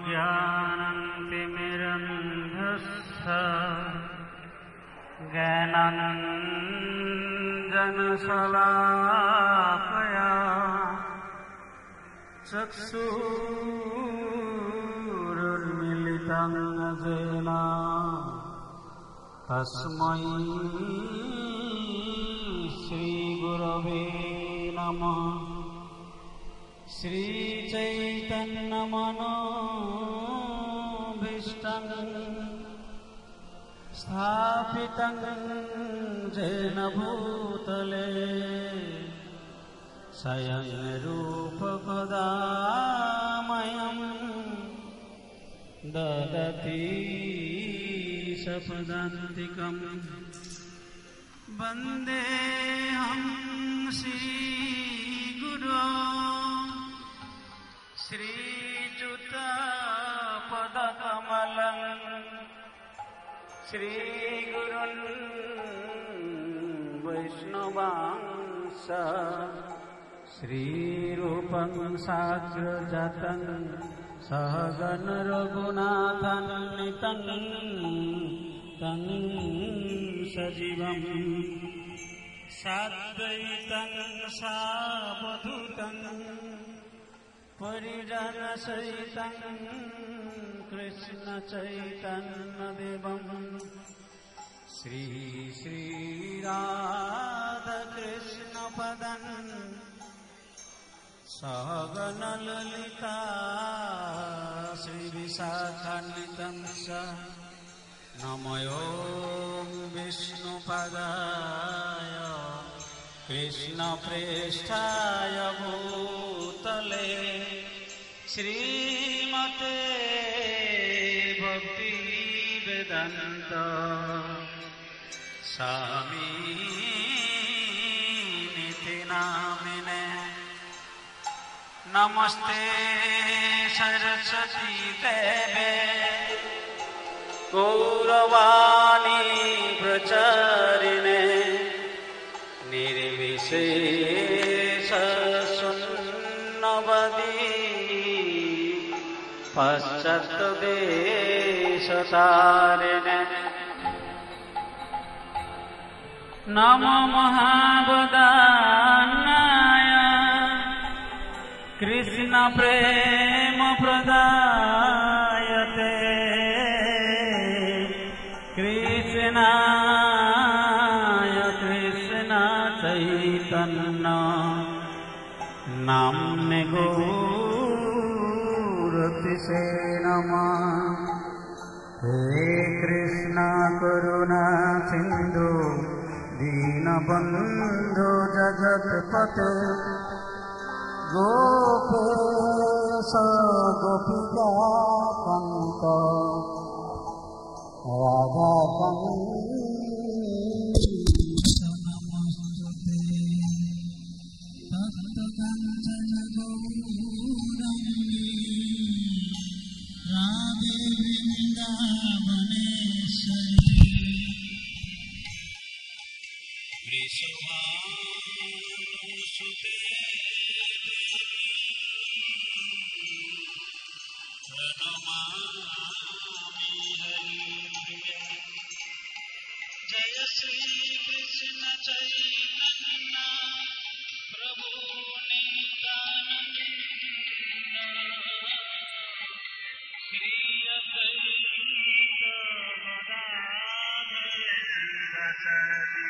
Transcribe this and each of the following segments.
ज्ञानतिमिरन्धस्य ज्ञानाञ्जनशलाकया चक्षुरुन्मीलितं येन तस्मै श्रीगुरवे नमः। श्रीचैतन्यमनोभीष्टं स्थापितं येन भूतले स्वयं रूपकदा मह्यं ददति सपदान्तिकम्। वन्देऽहं श्रीगुरो श्रीयुतपदकमलं श्रीगुरुन् वैष्णवांश श्रीरूपं साग्रजातं सहगण रघुनाथान्वितं तं सजीवं साद्वैतं सावधूतं परिजनसहितं कृष्णचैतन्यदेवं श्री राधाकृष्णपदं सहगण ललिता श्रीविशाखान्वितं च नमो विष्णुपदाय कृष्णप्रेष्ठाय भूतले श्रीमते भक्तिवेदान्त स्वामिनिति नामिने। नमस्ते सरस्वती देवे गौरवाणी प्रचारिणे निर्विशेष शून्यवादी पाश्चात्यदेशतारिणे। नमो महावदान्याय कृष्ण प्रेम प्रदायते कृष्णाय कृष्ण चैतन्य नाम्ने गौरतिसे नमः। हे कृष्ण करुणा सिंधु दीनबन्धु जगत्पते गोपेश गोपिका कान्त राधाकान्त नमस्ते तप्तकाञ्चन गौराङ्गी राधे वृन्दावनेश्वरी वृषभानुसुते प्रणमामि हरिप्रिया। जय श्री कृष्ण चैतन्य प्रभु नित्यानंद श्री अद्वैत गदाधर श्रीवासादि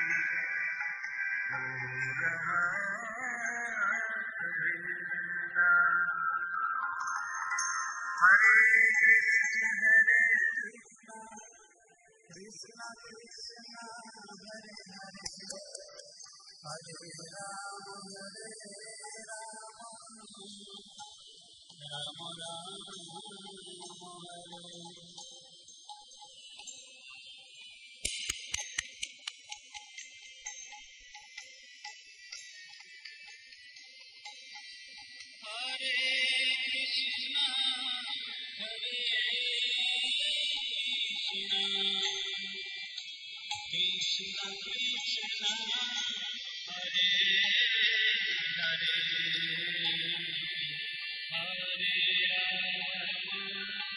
गौरभक्तवृन्द। हरे कृष्ण कृष्ण कृष्ण हरे हरे हरे राम राम राम हरे। हरे कृष्ण कृष्ण कृष्ण हरे हरे हरे राम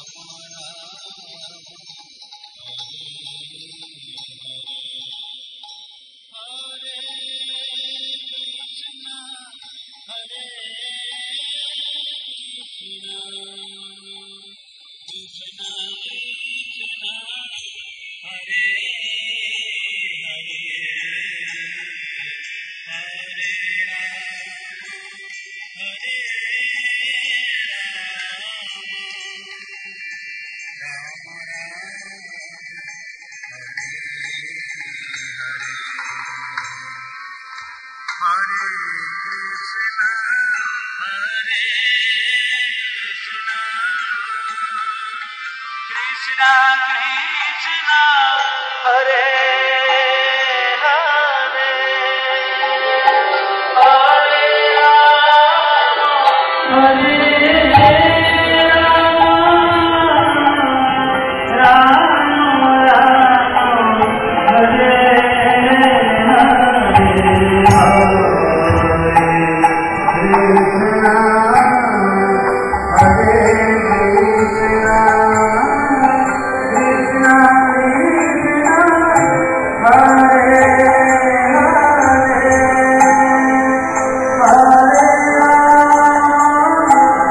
Hare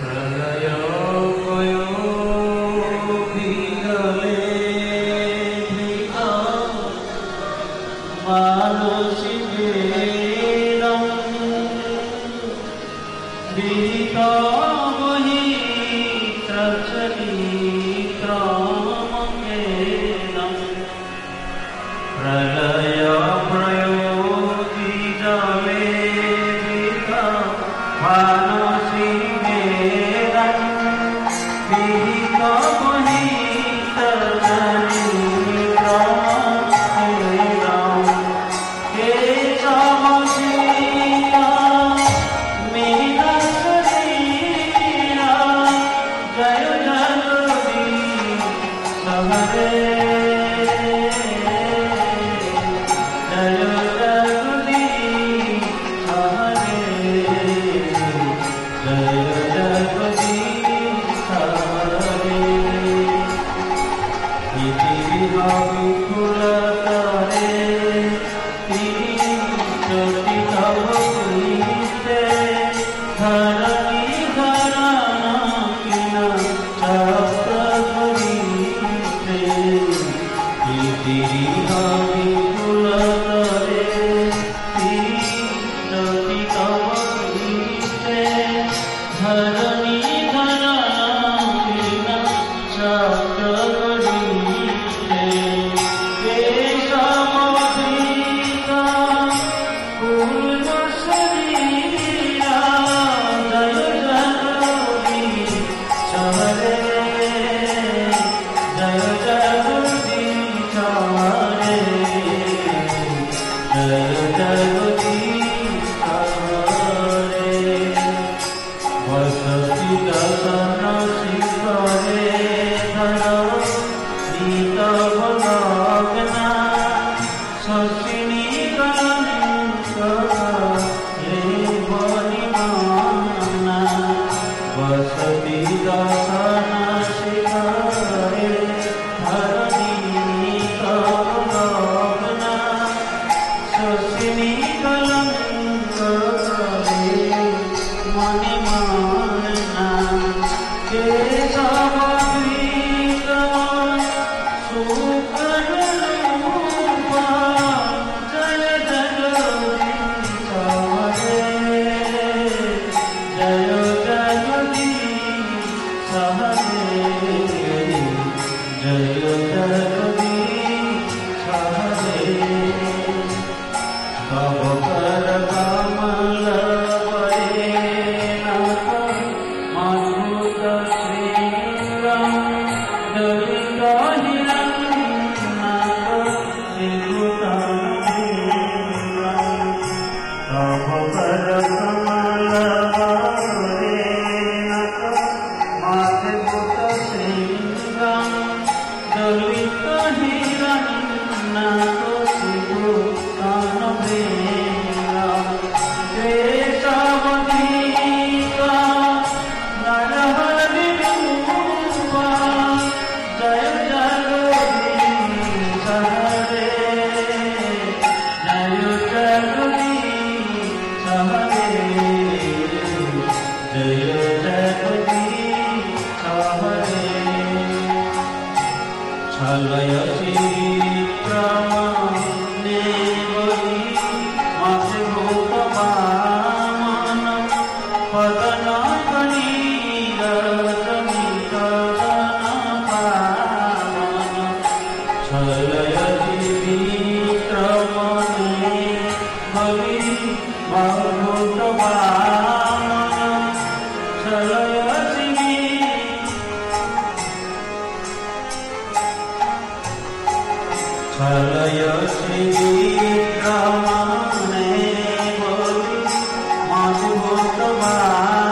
Rama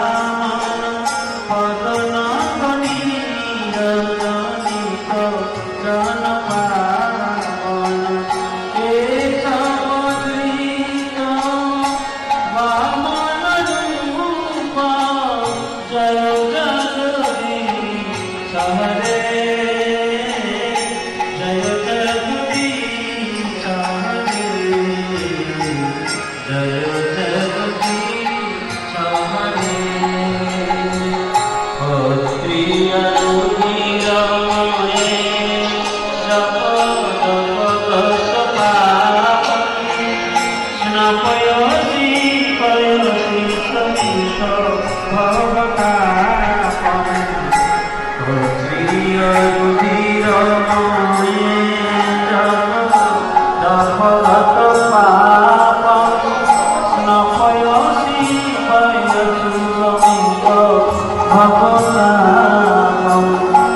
महाप्रतापं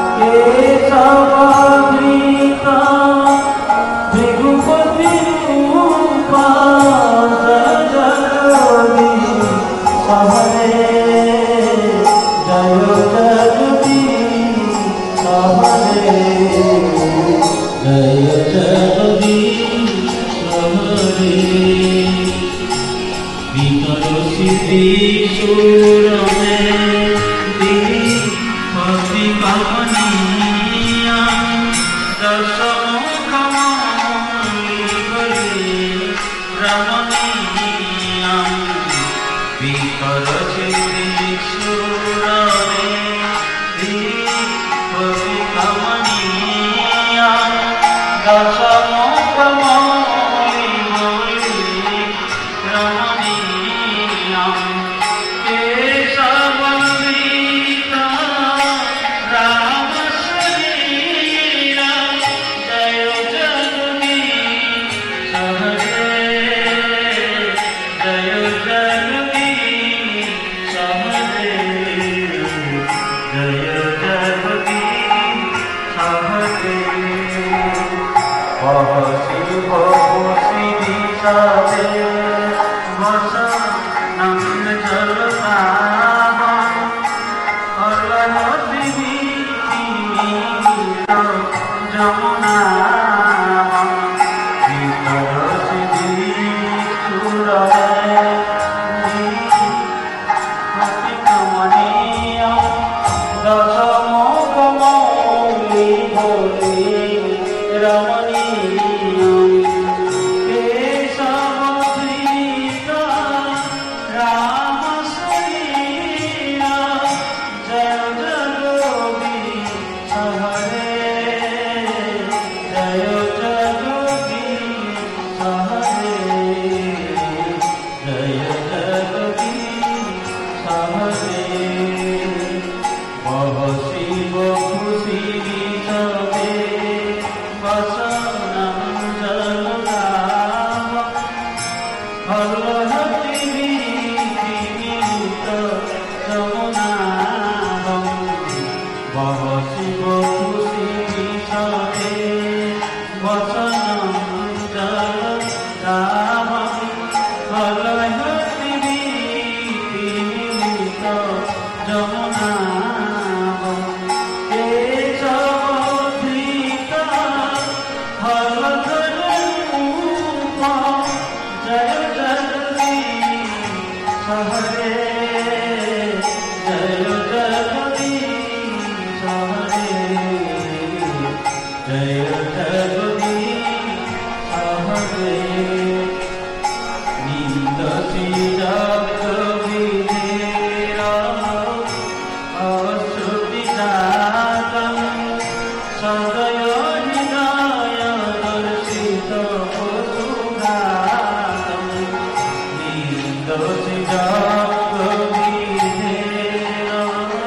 केशवधृता भृगुपतिरूपा जय जगदीश हरे जय जगदीश हरे जय जगदीश हरे त्रिशूल में दीपति कमनीया दशमुख रमणीया विकर त्रिशूल में दीपति कमनीया दशमुख रमणीया केशवधृता राम शरीरा जय जगदीश हरे जय जगदीश हरे जय जगदीश हरे वह शिव सिद्धि नंद जल पावन जमुना दशमुख मौली भोली रमणीय केशवधृता राम शरीरा जय जगदीश हरे जय जगदीश हरे जय जगदीश हरे वह शिव खुशी सवे वसनं जलगाव हलहति नीत जमुनाभं वह शिव खुशी सवे वसनं जलगाव हलहति नीत जमुनाभं केशवधृता हलधररूपा जय जगदीश हरे जय जगदीश हरे जय जगदीश हरे निंदसि जगविधेरा अश्रुतिजातं सदय हृदय दर्शित सुघातं निंदसि जगविधेरा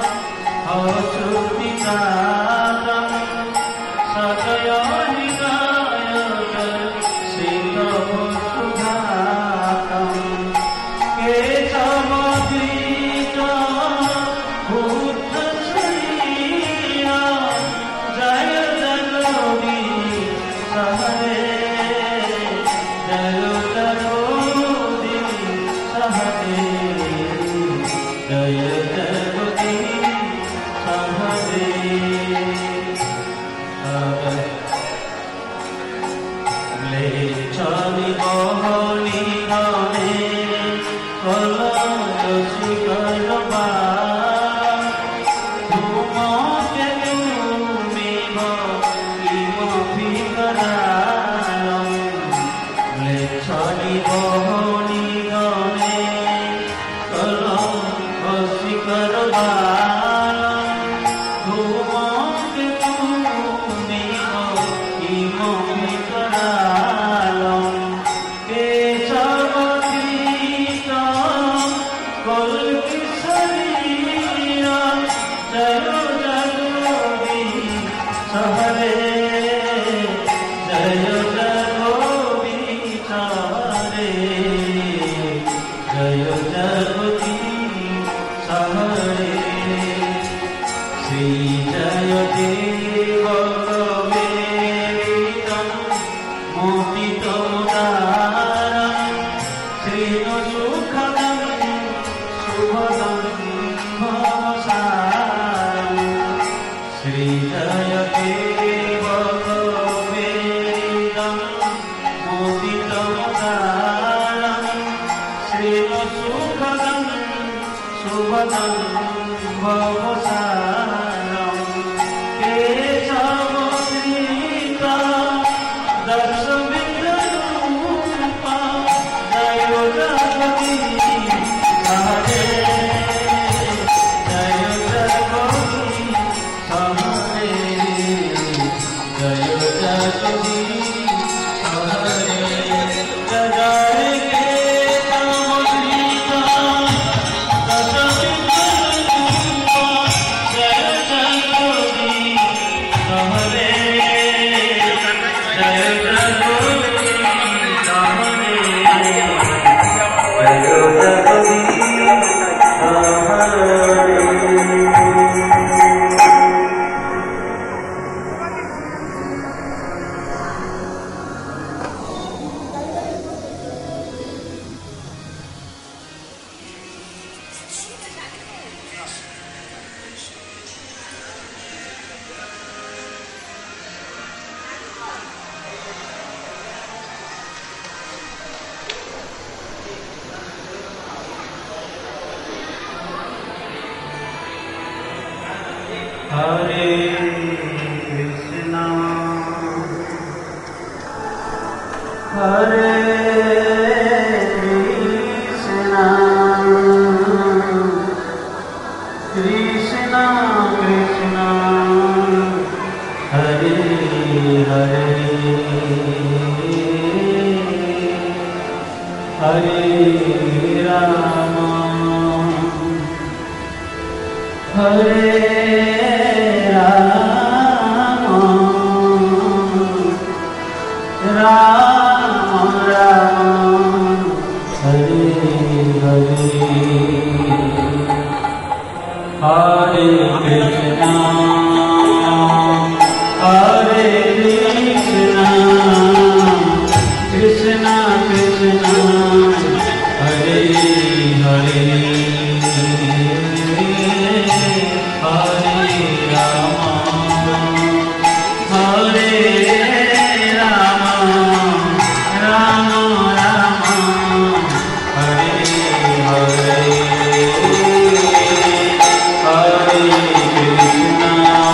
अश्रुतिजातं सदय हृदय दर्शित सुघातं केशवधृता बुद्ध शरीरा जय जगदीश हरे जय जगदीश हरे जय जगदीश हरे म्लेच्छानि बहनि गणे कलशिखरवा धूमके धूमेव किमपि करालं म्लेच्छानि बहनि गणे कलशिखरवा धूमके धूमेव किमपि करालं केशवधृता कल्कि शरीरा जय जगदीश हरे जय जगदीश हरे जय जगदीश हरे सेतुवनं भवसारं केशवधृता दशविधरूपा जय जगदीश हरे जय जगदीश हरे जय जगदीश हरे जय Hare Krishna Hare Krishna Krishna Krishna Hare Hare Hare Rama Hare Ram Ram Hare Hare Hare Krishna Hare Krishna Krishna Krishna Hare Hare Hare Rama Hare Rama Rama Rama Hare Hare Hare Krishna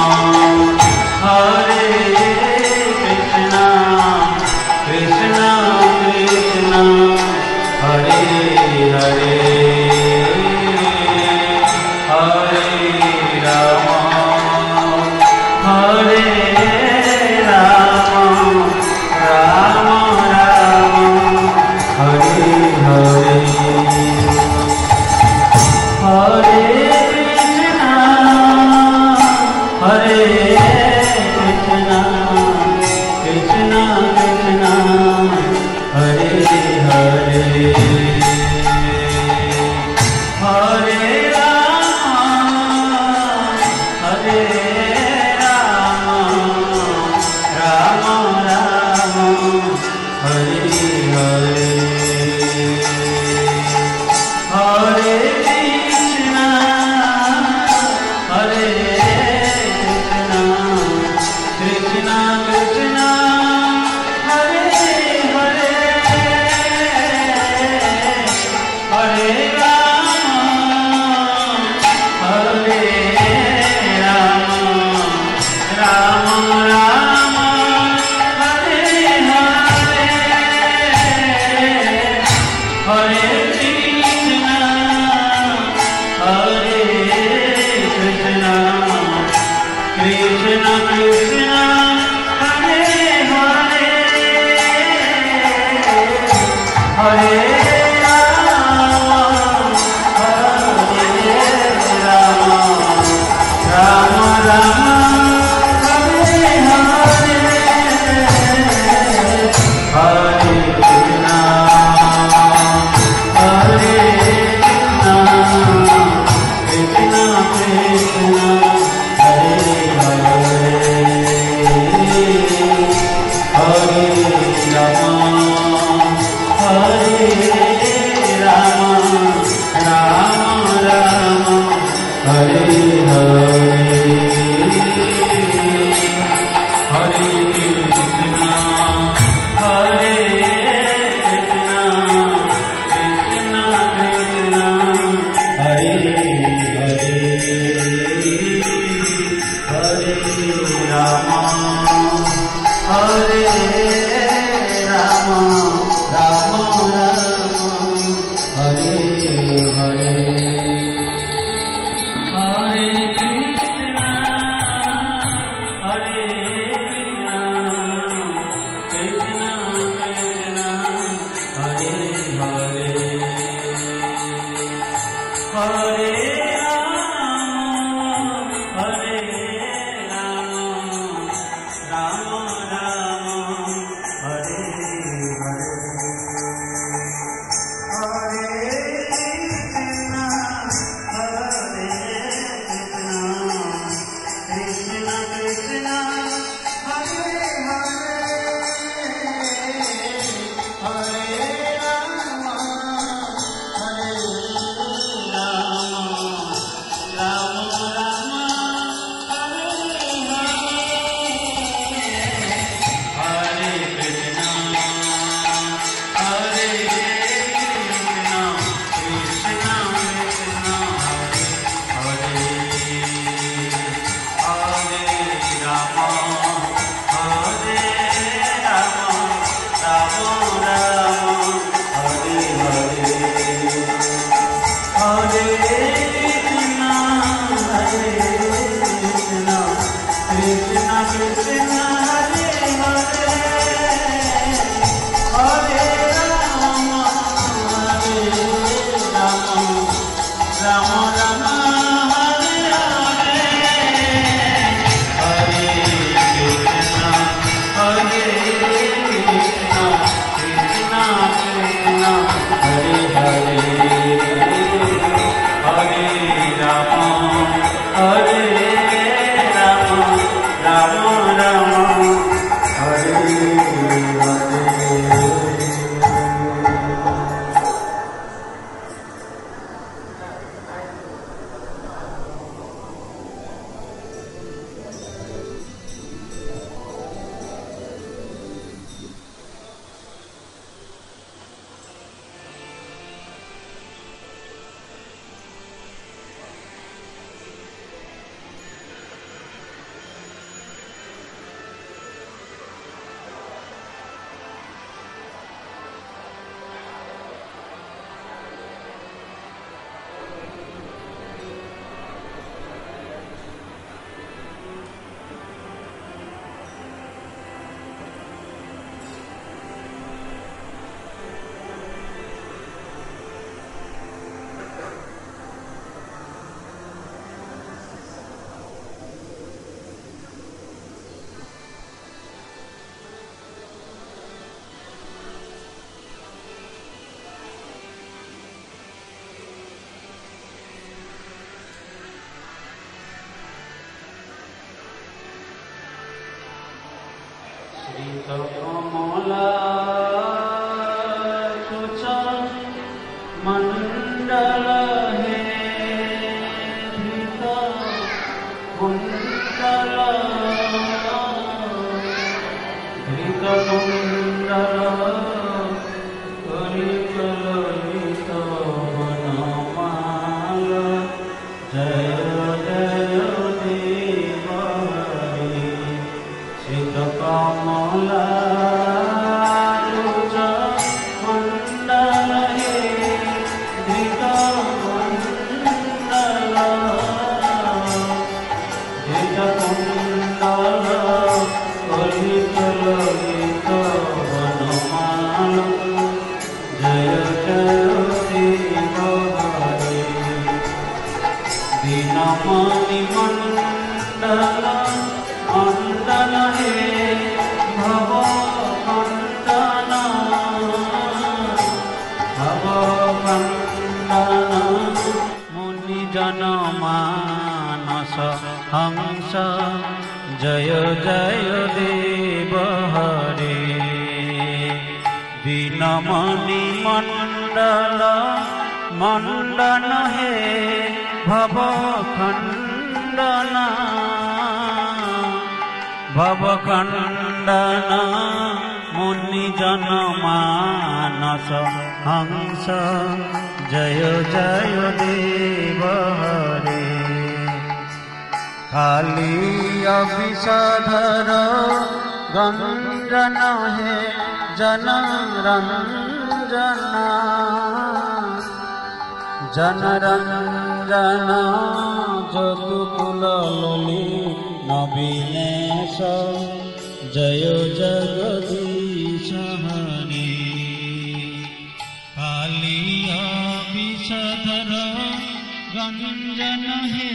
गंजन हे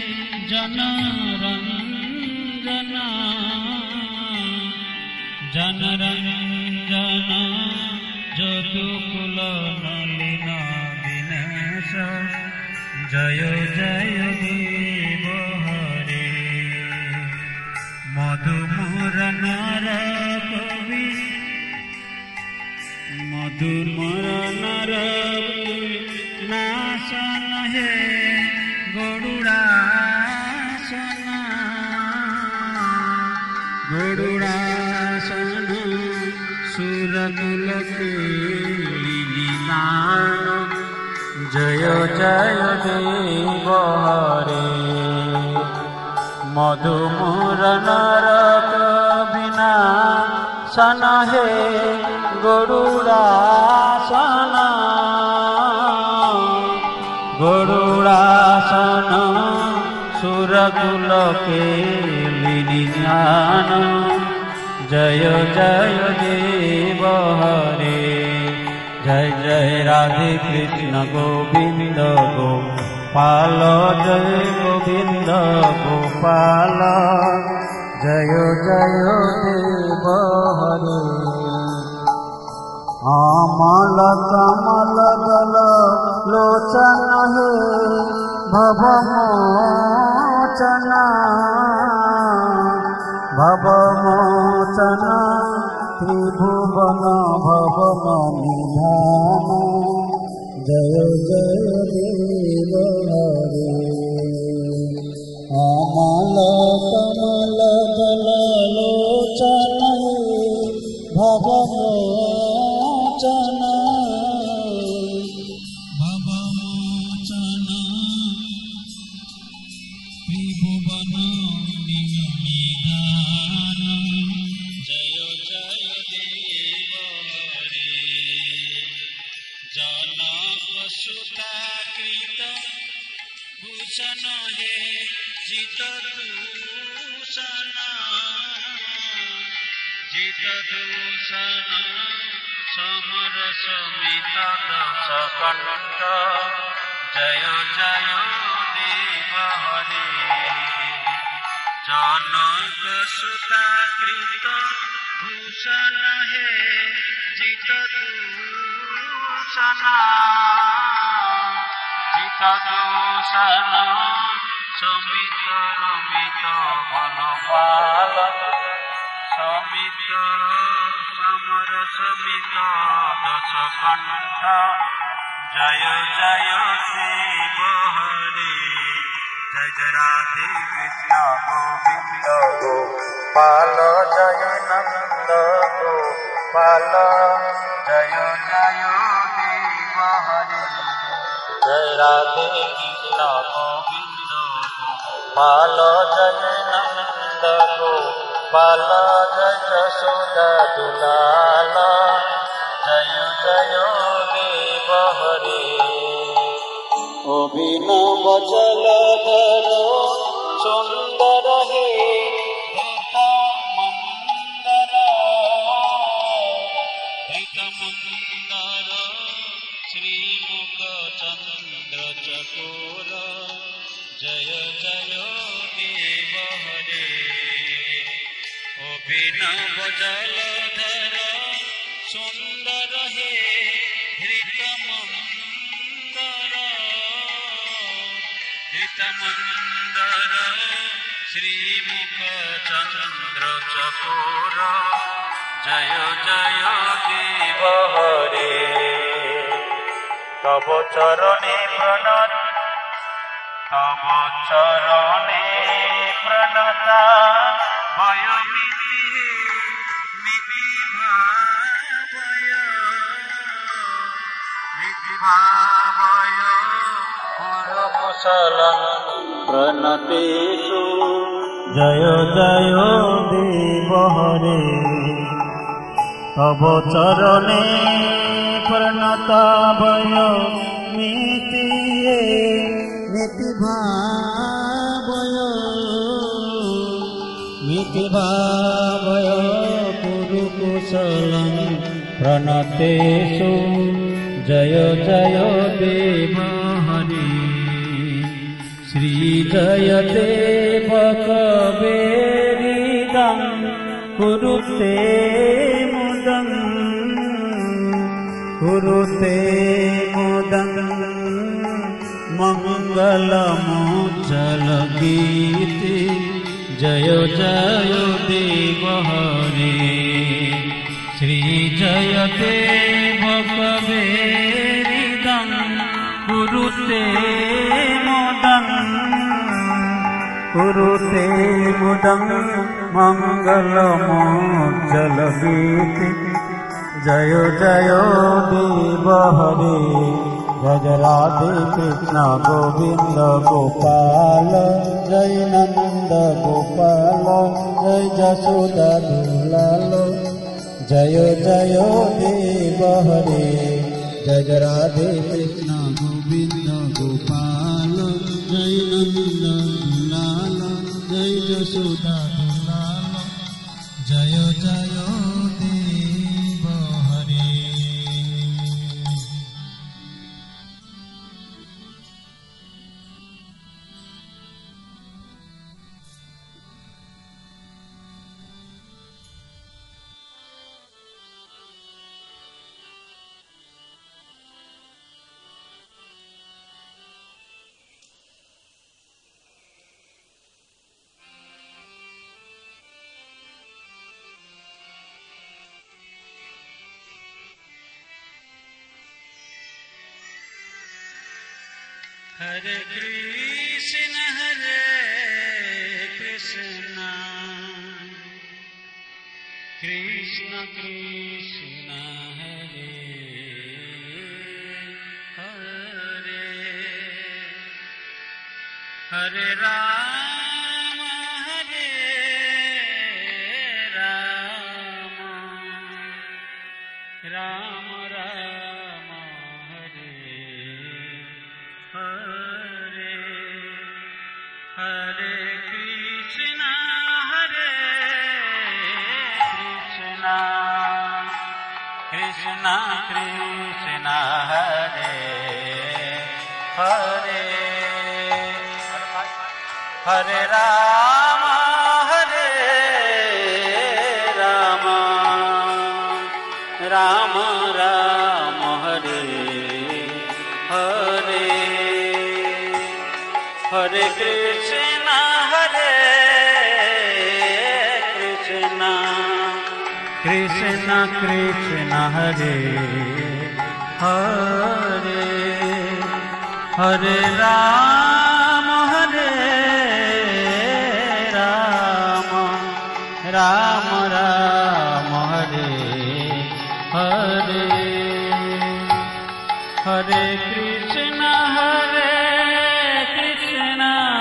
जनरंजन जनरंजन जदुकुल नलिन दिनेश जय जय देव हरे मधुमर नर कवि मधुमर नर नाशन हे गरुड़ासन गरुड़ासन सुरकुल के निदान जय जय देव हरे मधुमर नर कविना सन हे गरुड़ासन गरुड़ासन सुरकुल के निदान जय जय देव हरे जय जय राधे कृष्ण गोविंद गोपाल जय गोविंद गोपाल जय जय देव हरे अमल कमल दल लोचन हे भवमोचन भवमोचन त्रिभुवन भवन निधान जय जय देव हरे अमल कमल दल लोचन भवमोचन भवमोचन त्रिभुवन निधान जय जय देव हरे जनक सुता कृत भूषण हे जित दूषण समर समित दश कंठ जय जय देव हरे जनक सुता कृत भूषण हे जित दूषण समित रमित वनपाल समित समर समित दश कंठ जय जय देव हरे जय जय राधे कृष्ण गोविंद गोपाल जय नंद गोपाल जय जय देव हरे जय राधे कृष्ण गोविंद गोपाल जय नंद गोपाल जय यशोदा दुलाल जय जय देव हरे अभिनव जलधर सुंदर हे धृतमंदर श्रीमुख चंद्र चकोर जय जय देव हरे अभिनव जलधर सुंदर हे धृतमंदर श्रीमुख चंद्र चकोर जय जय देव हरे तब चरणे प्रणता भय मिति भावय कुशल प्रणतेषु जय जय देव हरे तव चरणे प्रणता भय मिति भावय कुरु कुशलं प्रणतेषु जय जय देव हरे श्रीजयदेवकवेरिदं कुरुते मुदं मङ्गलमुज्ज्वलगीति जय जय देव हरे श्रीजयदेवकवेरिदं कुरुते मुदं मङ्गलमुज्ज्वलगीति जय जय देव हरे जय राधे कृष्ण गोविंद गोपाल जय नंद गोपाल जय जसोदा दुलाल जय जय देव हरे जय राधे कृष्ण गोविंद गोपाल जय नंद दुलाल जय जसोदा दुलाल जय जय देव हरे। हरे कृष्ण कृष्ण कृष्ण हरे हरे हरे राम राम राम हरे हरे हरे कृष्ण कृष्ण कृष्ण हरे हरे हरे राम राम राम हरे हरे हरे कृष्ण कृष्ण कृष्ण हरे हरे हरे राम राम राम हरे हरे हरे कृष्ण कृष्ण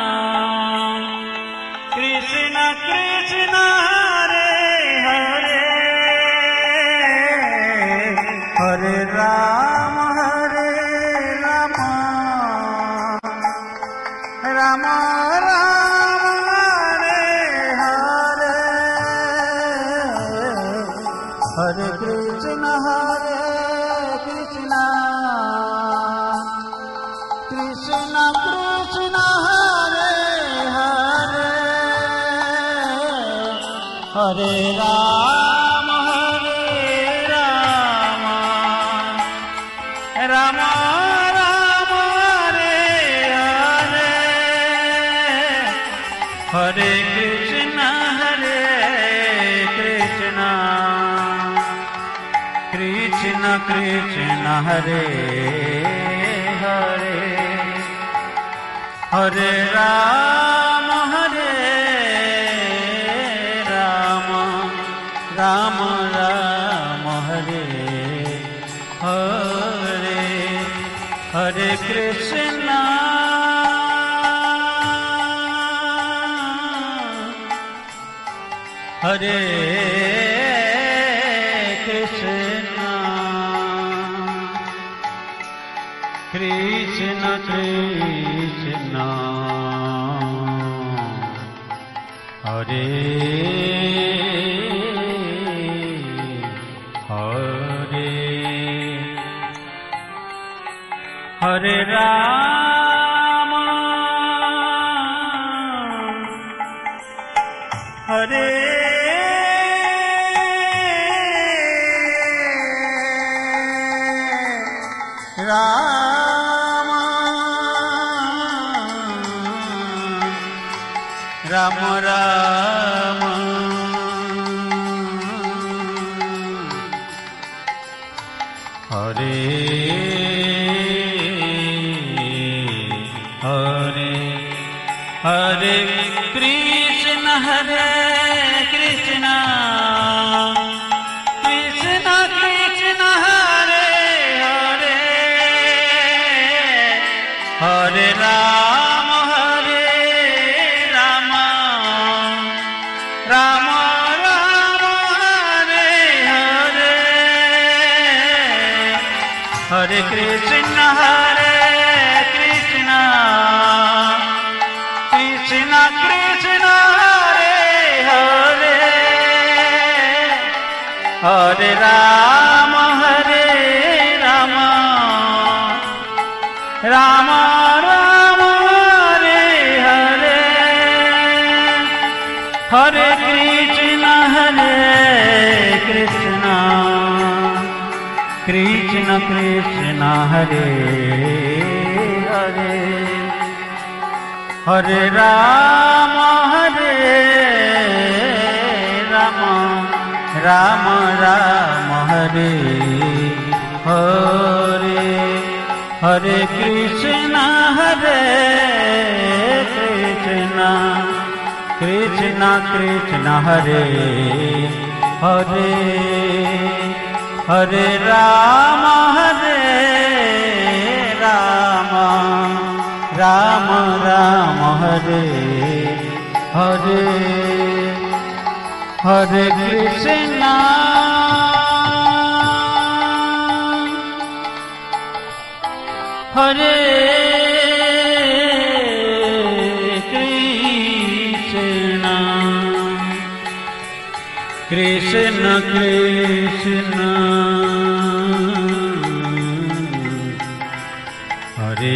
कृष्ण हरे हरे हरे राम राम राम हरे हरे हरे कृष्ण कृष्ण कृष्ण कृष्ण हरे हरे हरे राम राम राम हरे हरे हरे कृष्ण कृष्ण कृष्ण हरे हरे हरे राम राम राम हरे हरे हरे कृष्ण हरे कृष्ण कृष्ण कृष्ण हरे हरे हरे राम राम राम हरे हरे हरे कृष्ण हरे कृष्ण कृष्ण कृष्ण हरे हरे हरे राम राम राम हरे हरे हरे कृष्ण कृष्ण कृष्ण हरे हरे हरे राम राम राम हरे हरे हरे कृष्ण कृष्ण कृष्ण हरे हरे हरे राम राम राम हरे हरे हरे कृष्ण कृष्ण कृष्ण हरे हरे हरे राम राम राम हरे हरे हरे कृष्ण हरे कृष्ण कृष्ण हरे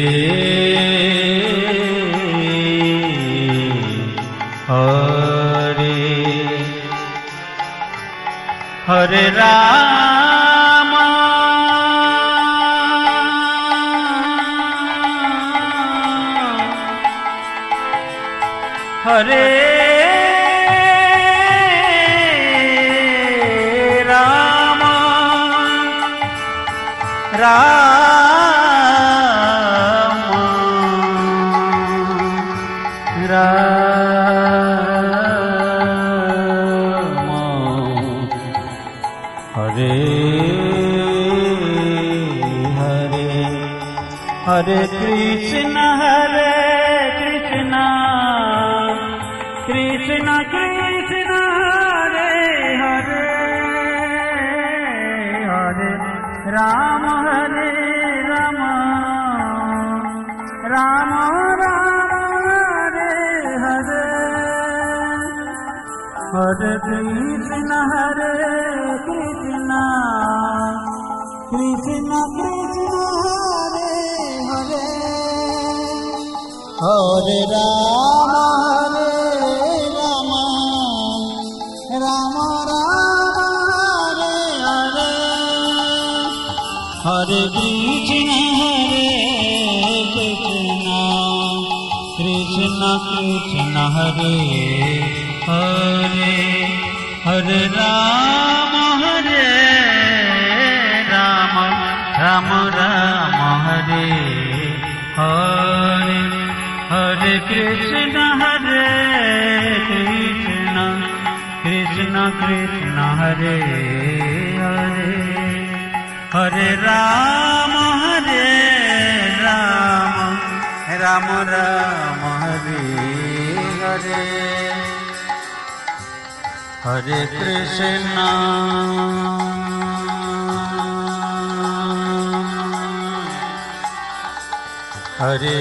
हरे हरे राम हरे राम हरे हरे हरे कृष्ण कृष्ण कृष्ण हरे हरे हरे राम राम राम हरे हरे हरे कृष्ण कृष्ण कृष्ण हरे हरे हरे राम राम हरे हरे हरे कृष्ण कृष्ण कृष्ण हरे हरे हरे राम राम राम हरे हरे हरे कृष्ण कृष्ण कृष्ण हरे हरे हरे राम राम राम हरे हरे हरे कृष्ण हरे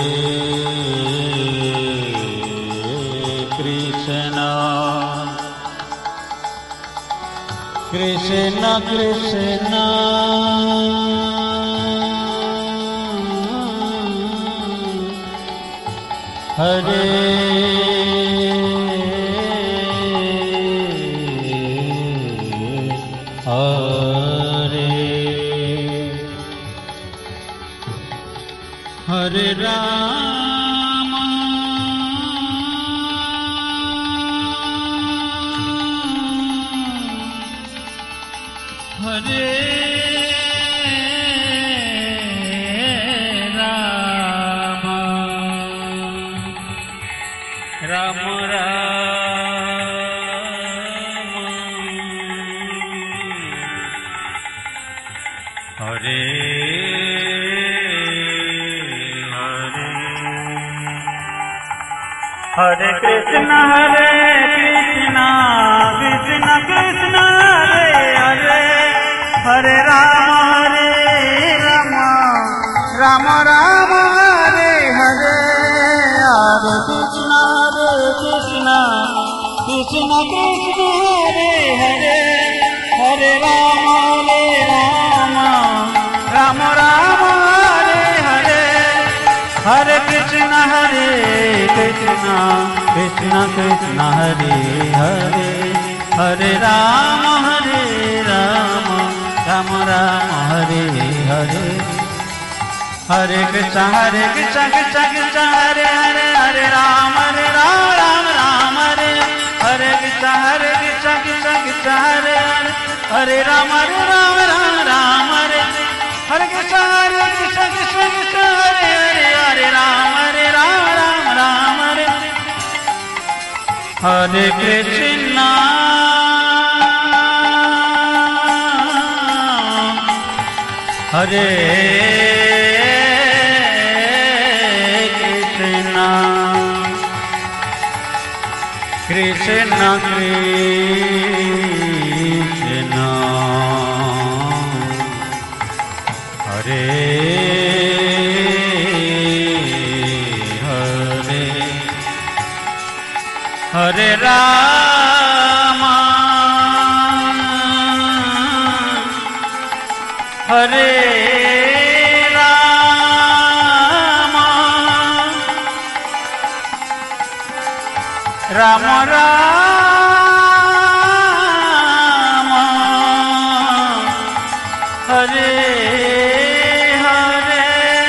कृष्ण कृष्ण कृष्ण हरे हरे हरे राम हरे कृष्ण कृष्ण कृष्ण हरे हरे, हरे राम राम राम हरे हरे, हरे कृष्ण कृष्ण कृष्ण हरे हरे, हरे राम राम राम हरे हरे, हरे कृष्ण कृष्ण कृष्ण हरे हरे, हरे राम राम राम हरे हरे, हरे कृष्ण कृष्ण कृष्ण हरे हरे, हरे राम राम राम हरे, हरे कृष्ण कृष्ण कृष्ण हरे हरे, हरे राम राम हरे, हरे कृष्ण कृष्ण कृष्ण हरे हरे, हरे राम राम हरे, हरे कृष्ण हरे कृष्ण कृष्ण हरे हरे, हरे राम हरे राम राम हरे हरे,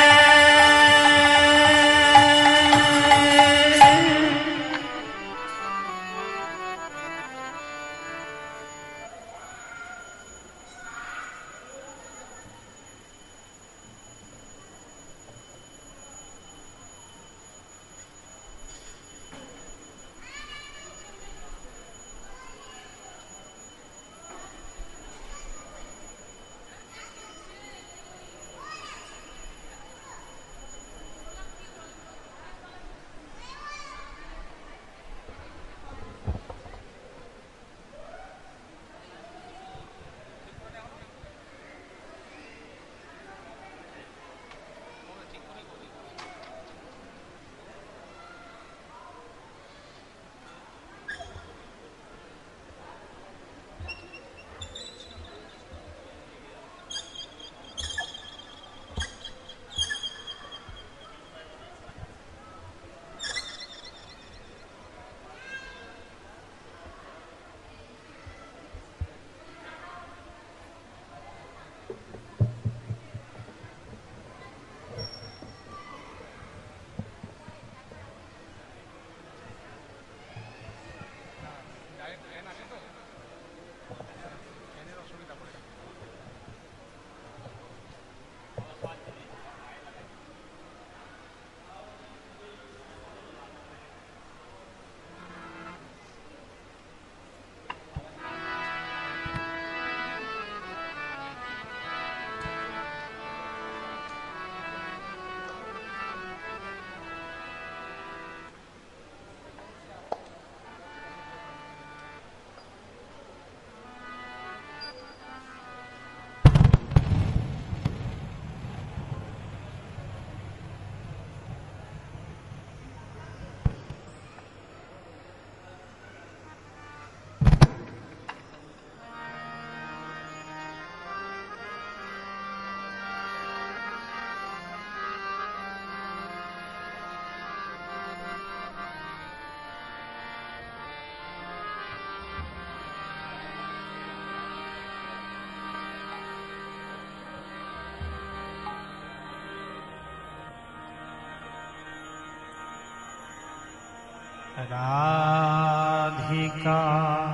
राधिका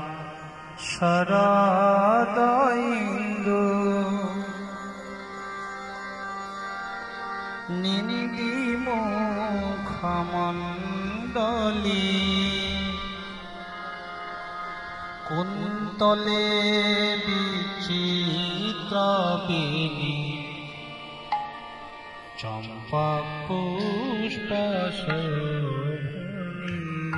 शरद इंदु निनिदी मुखमंडली कुंतले विचित्र बेनी चंपा पुष्प शोभनी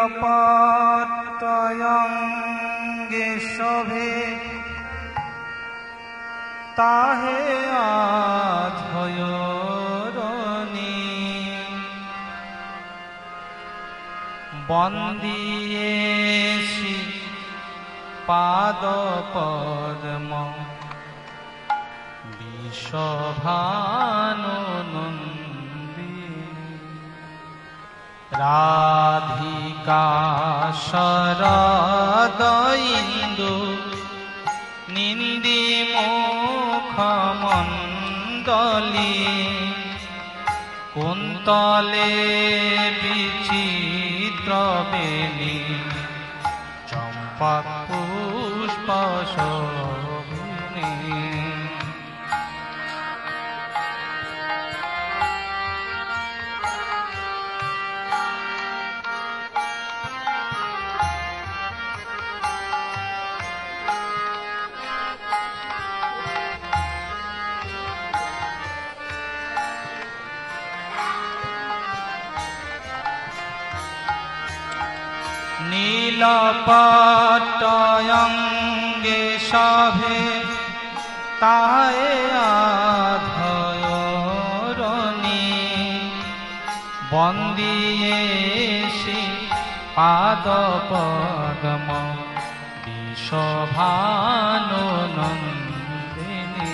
নীলপট্টয়ঙ্গে শোভে তাহে আধয়রণী বন্দিয়েছি পাদ পদ্ম বিষভানুনন্দী রাধিকা শরদ ইন্দু নিন্দি মুখমণ্ডলী কুন্তলে বিচিত্র বেণী চম্পক পুষ্প শোভিনী নীলপট্টয়ঙ্গে শোভে তাহে আধয়রণী বন্দিয়েছি পাদ পদ্ম বিষভানুনন্দিনী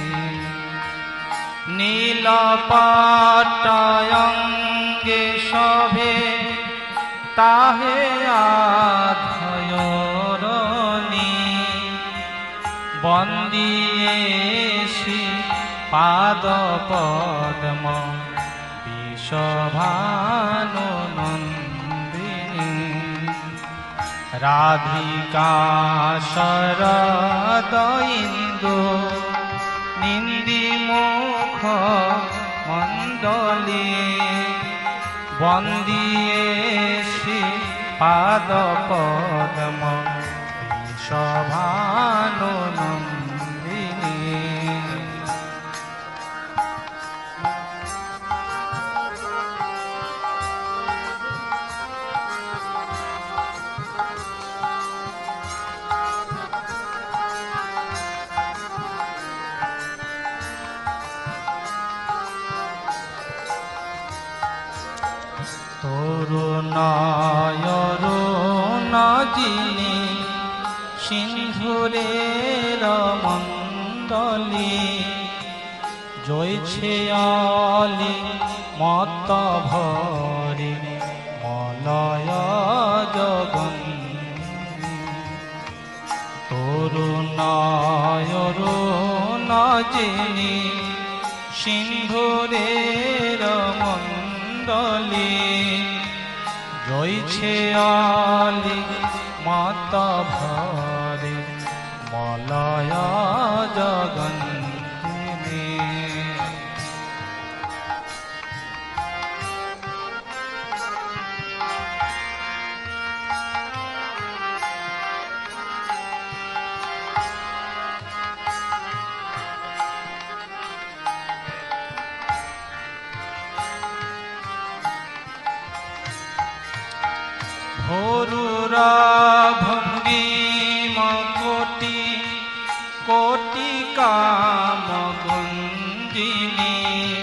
নীলপট্টয়ঙ্গে শোভে তাহে আধয়রণী বন্দিয়েছি পাদ পদ্ম বিষভানুনন্দিনী রাধিকা শরদ ইন্দু নিন্দি মুখ মণ্ডলী বন্দিয়েছি পাদ পদ্ম বিষভানুনন্দিনী তরুণায়রুণ যিনি সিন্ধুরের মণ্ডলী জয়ছে অলি মত ভরি মলয় জগন তরুণায়রুণ যিনি সিন্ধুরের মণ্ডলী জয়ছে অলি মত ভরে মলয় জগন্তিনী ভোরুরা ভঙ্গিম কোটি কোটি কাম গুঞ্জিনী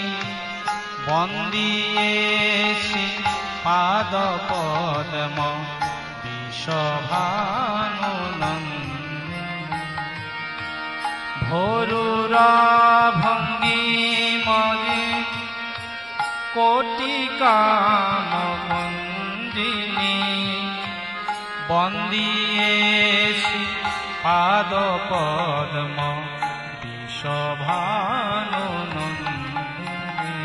বন্দিয়েছি পাদ পদ্ম বিষভানুনন্দিনী ভোরুরা ভঙ্গিম কোটি কাম গুঞ্জিনী বন্দিয়েছি পাদ পদ্ম বিষভানুনন্দিনী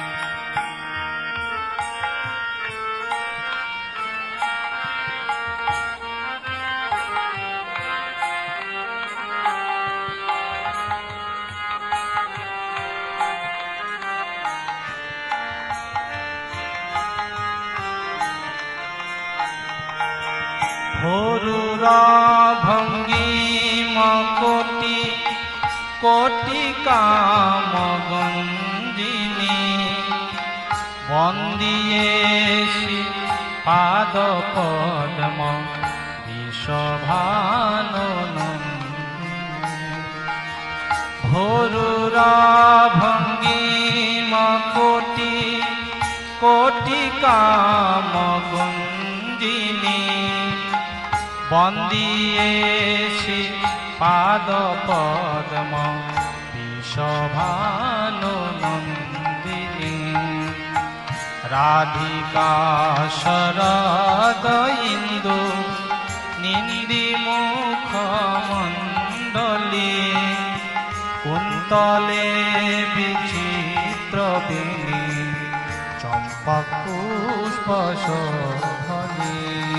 ভোরুরা ভঙ্গিম কোটি কোটি কাম গুঞ্জিনী বন্দিয়েছি পাদ পদ্ম বিষভানুনন্দিনী ভোরুরা ভঙ্গিম কোটি কোটি কাম গুঞ্জিনী বন্দিয়েছি পাদ পদ্ম বিষভানুনন্দিনী রাধিকা শরদ ইন্দু নিন্দি মুখ মণ্ডলী কুন্তলে বিচিত্র বেণী চম্পক পুষ্প শোভনী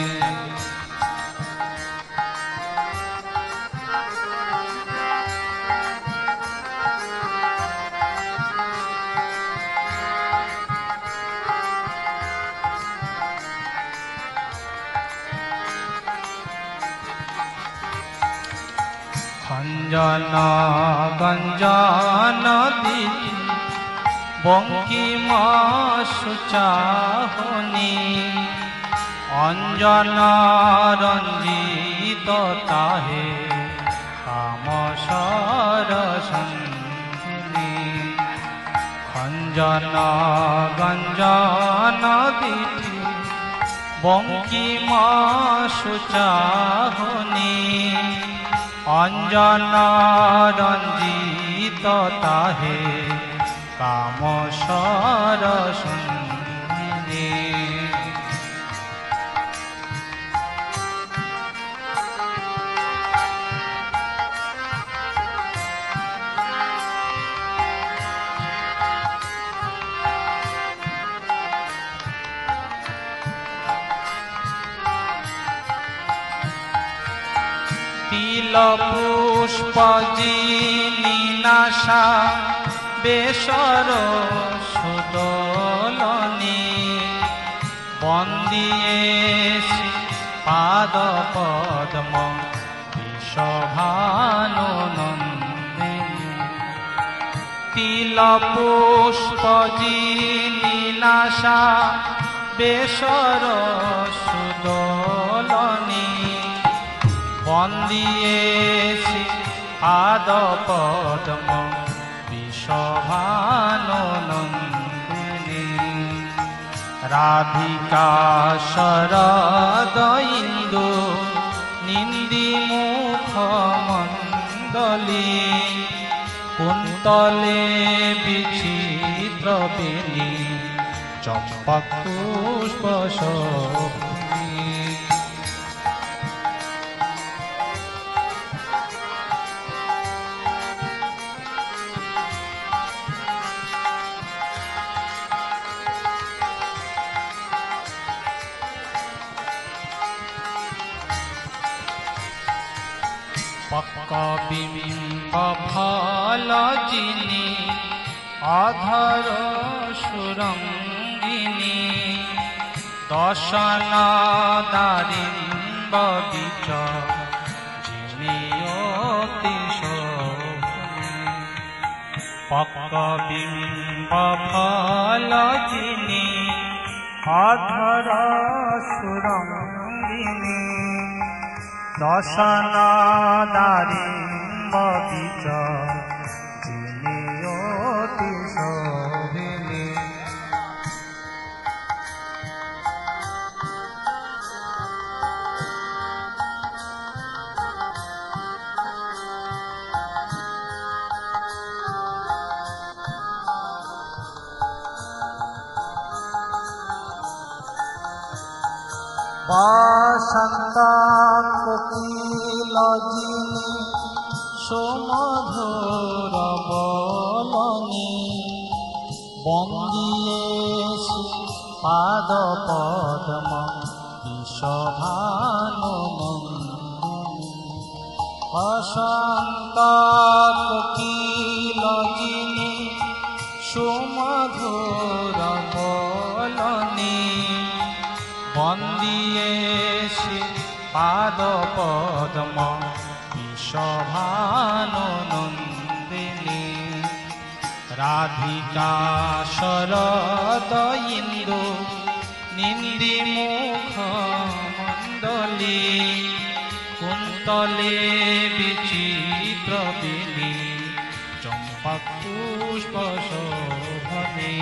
খঞ্জন গঞ্জন দিতি বঙ্কিম সুচাহনি অঞ্জন রঞ্জিত তাহে কাম সরসন্ধিনী খঞ্জন গঞ্জন দিতি বঙ্কিম সুচাহনি অঞ্জন রঞ্জিত তাহে কাম সরসন্ধিনী তিল পুষ্প জিনিনাশা বেশর সুদলনী বন্দিয়েছি পাদ পদ্ম বিষভানুনন্দিনী তিল পুষ্প জিনিনাশা বেশর সুদলনী বন্দিয়েছি পাদ পদ্ম বিষভানুনন্দিনী রাধিকা শরদ ইন্দু নিন্দি মুখ মণ্ডলী কুন্তলে বিচিত্র বেণী চম্পক পুষ্প শোভনী পক্কবিম্ব ফল জিনি অধর সুরঙ্গিনী দশন দারিম্ব বিচ জিনি অতি শোভনী পক্কবিম্ব ফল জিনি অধর সুরঙ্গিনী দশন দারিম্ব বিচ জিনি অতি শোভিনী বসন্ত কোকিল জিনি সুমধুর বলনি বন্দিয়েছি পাদ পদ্ম বিষভানুনন্দিনী বসন্ত কোকিল জিনি সুমধুর বলনি বন্দিয়েছি পাদ পদ্ম বিষভানুনন্দিনী রাধিকা শরদ ইন্দু নিন্দি মুখ মণ্ডলী কুন্তলে বিচিত্র বিনি চম্পা পুষ্প শোভনে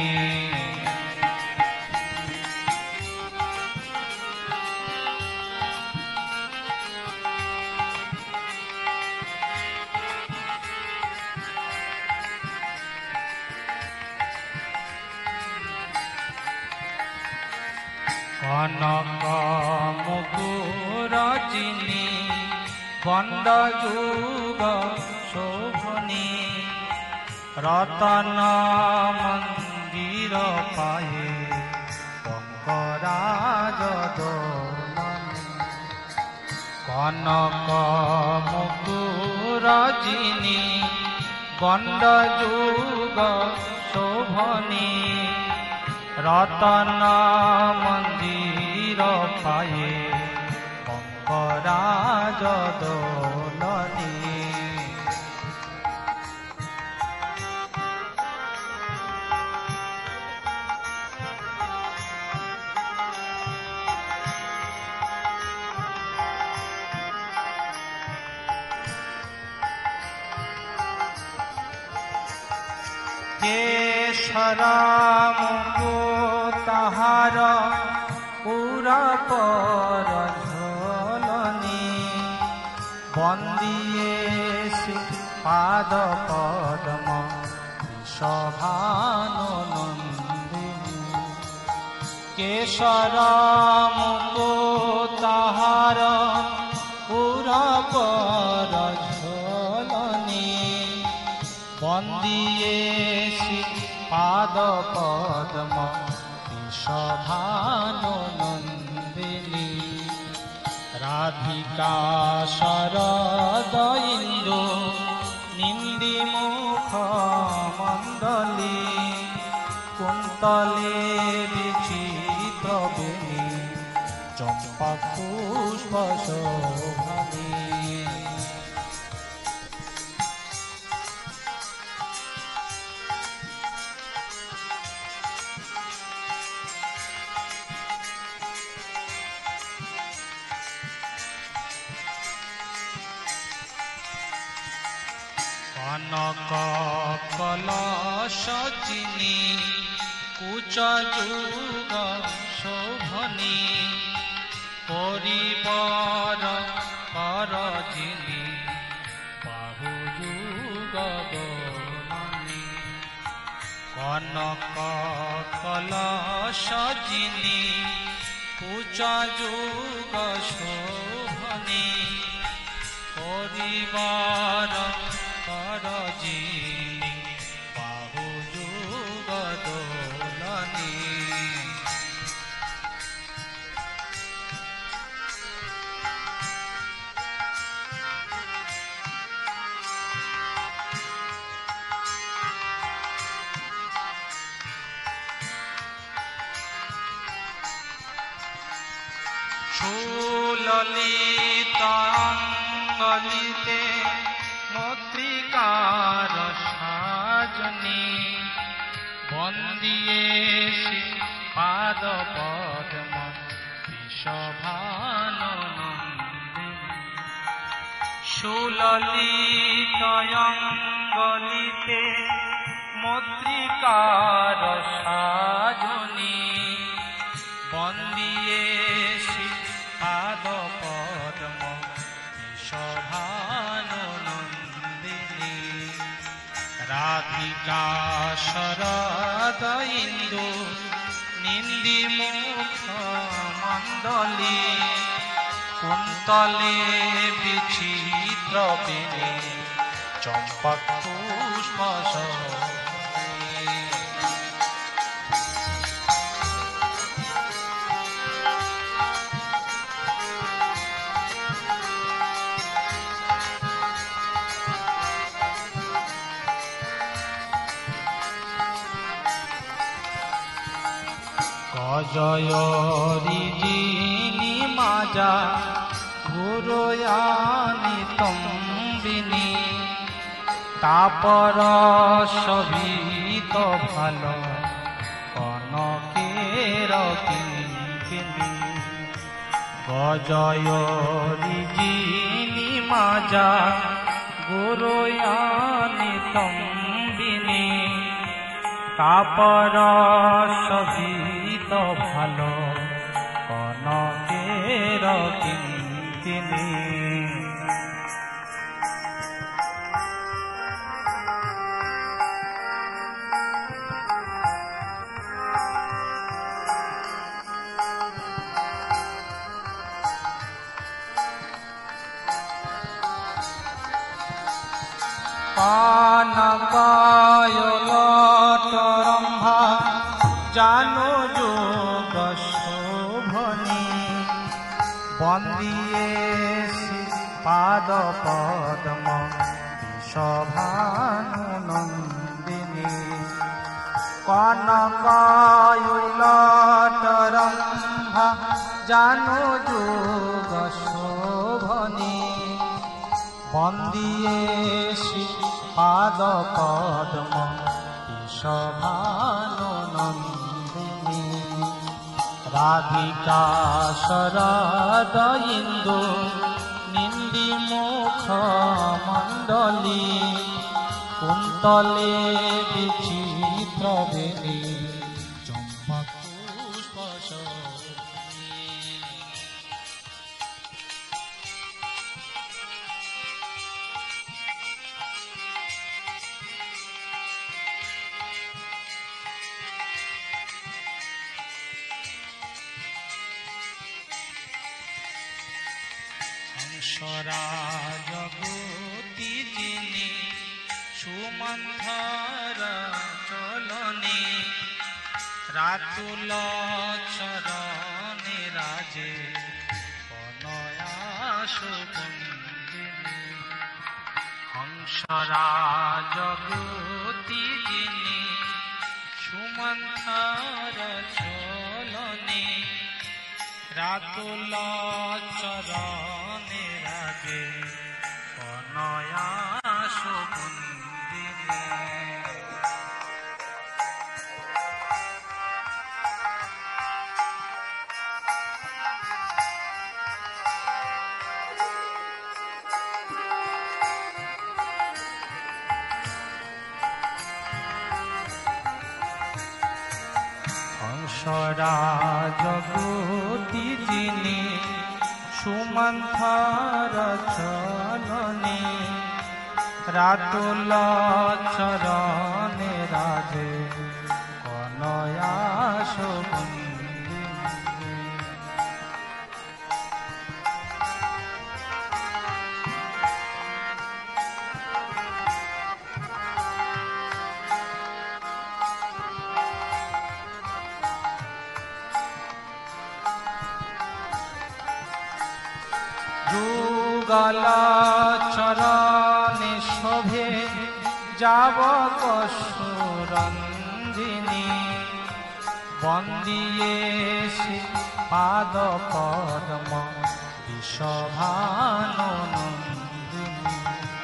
কনক মুকুর চিনি বন্দ যুগ শোভনী রতন মন্দির পায়ে পঙ্করাজ দোলনী কনক মুকুর চিনি বন্দ যুগ শোভনী রতন মন্দির পায়ে পঙ্করাজ দোলনী কেশর মুকুট তাহার পুরপর ঝোলনী বন্দিয়ে পাদ পদ্ম শোভানন্দিনী কেশর মুকুট তাহার পুরপর ঝোলনী বন্দিয়ে পাদ পদ্ম শোভানন্দিনী রাধিকা শরদ ইন্দু নিন্দি মুখ মণ্ডলী কুন্তলে বিচিত্র বেণী চম্পা পুষ্প শোভনী কনক কলস চিনি কুচ যুগ শোভনী পরিবর কর চিনি বাহু যুগ দোলনী কনক কলস চিনি কুচ যুগ শোভনী পরিবর করজিনী বাহু যুগ দোলনী সুললিত অঙ্গলিতে মত্রিকার সাজনী বন্দিয়ে পাদ পদ্ম শোভানন্দিনী সুললিত অঙ্গলিতে মত্রিকার সাজনী বন্দিয়ে পাদ পদ্ম শোভানন্দিনী রাধিকা শরদ ইন্দু নিন্দি মুখ মণ্ডলী কুন্তলে বিচিত্র বেণী চম্পা পুষ্প জয়রি জিনি মাজা ঘুরয়ানি তম্বিনী তাপর শোভিত ভালো কনকের গজয়রিজিনি মাজা গুরুয়ানি তম্বিনী তাপর সবিত ভালো কনকের কিঙ্কিনী পানকায়লতরম্ভা জানো যোগ শোভনী বন্দিয়ে পাদ পদ্ম বিশ্বভানুনন্দিনী কনকায়লতরম্ভা জানো যোগ শোভনী বন্দিয়ে পাদ পদ্ম বিশ্বভানুনন্দিনী রাধিকা শরদ ইন্দু নিন্দি মুখ মণ্ডলী কুন্তলে বিচিত্র বেণী চম্পক পুষ্প জগতি যিনি সুমন্থর চলনে রাতুল চরণে রাজে কনয়া সুকুন্দিনী হংসরা জগতি যিনি সুমন্থর চলনে রাতুল চরণে রাজে কনয়া সুকুন্দিনী হংসরা জগতি যিনি সুমন্থর চলনে রাতুল চরণে রাজে কনয়া সুকুন্দিনী যুগল চরণে শোভে যাবক সুরঞ্জিনী বন্দিয়ে পাদ পদ্ম বিশ্বভানুনন্দিনী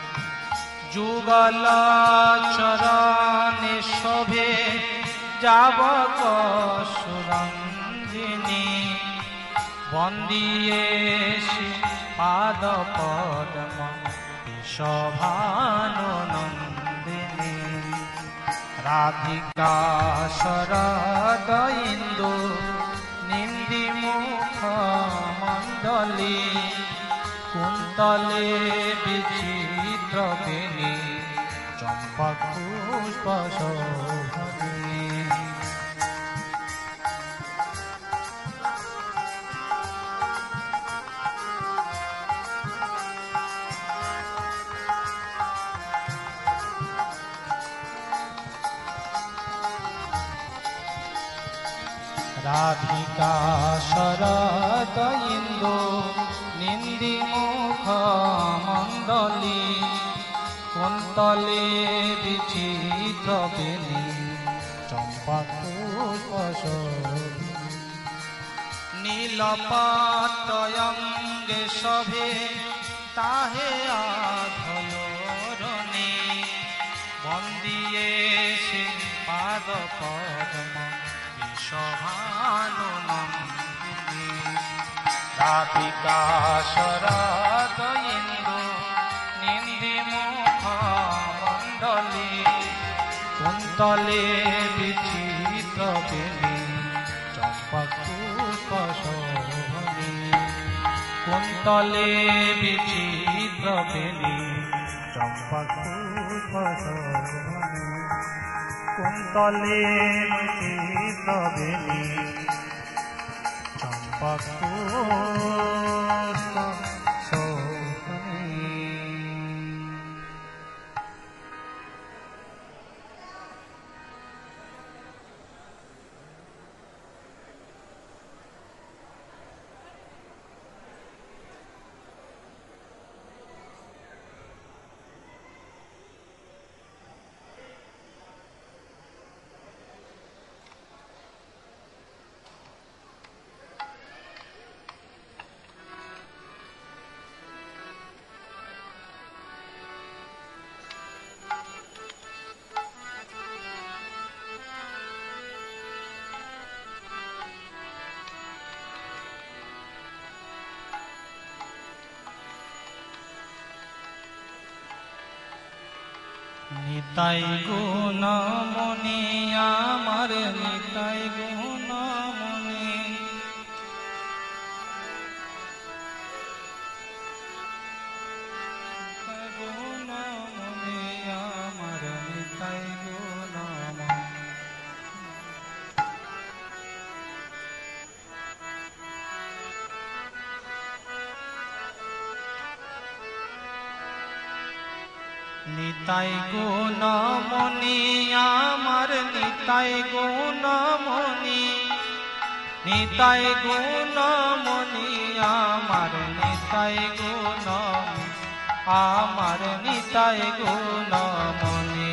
যুগল চরণে শোভে যাবক সুরঞ্জিনী বন্দিয়ে পাদ পদ্ম বিশ্বভানুনন্দিনী রাধিকা শরদ ইন্দু নিন্দি মুখ মণ্ডলী কুন্তলে বিচিত্র বেণী চম্পক পুষ্প শোভনী রাধিকা শরদ ইন্দু নিন্দি মুখ মণ্ডলী কুন্তলে বিচিত্র বেণী চম্পক পুষ্প শোভনী নীলপতয়ঙ্গে শোভে তাহে আধয়রণে বন্দিয়ে পাদ পদ্ম বিশ্বভানুনন্দিনী রাধিকা শরদ ইন্দু নিন্দি মুখ মণ্ডলী কুন্তলে বিচিত্র বেণী চম্পকূপ শোভনী কুন্তলে বিচিত্র বেণী চম্পকূপ শোভনী কুন্তলে বিচিত্র বেণী চম্পকূপ শোভনী। নিতাই গুণমণি আমার নিতাই গুণমণি গুণমণি আমার নিতাই গুণমণি নিতাই গুণমণি আমার নিতাই গুণমণি নিতাই গুণমণি আমার নিতাই গুণমণি আমার নিতাই গুণমণি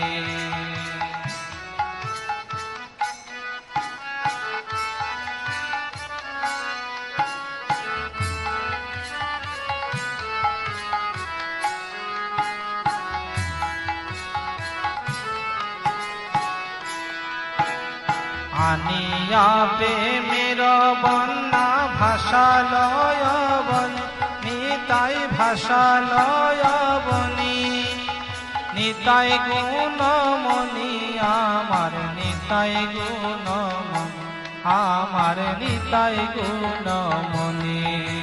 আনিয়া প্রেমের বন্যা ভাষালয় বনি নিতাই ভাষালয় বনি নিতাই গুণমণি আমার নিতাই গুণমণি আমার নিতাই গুণমণি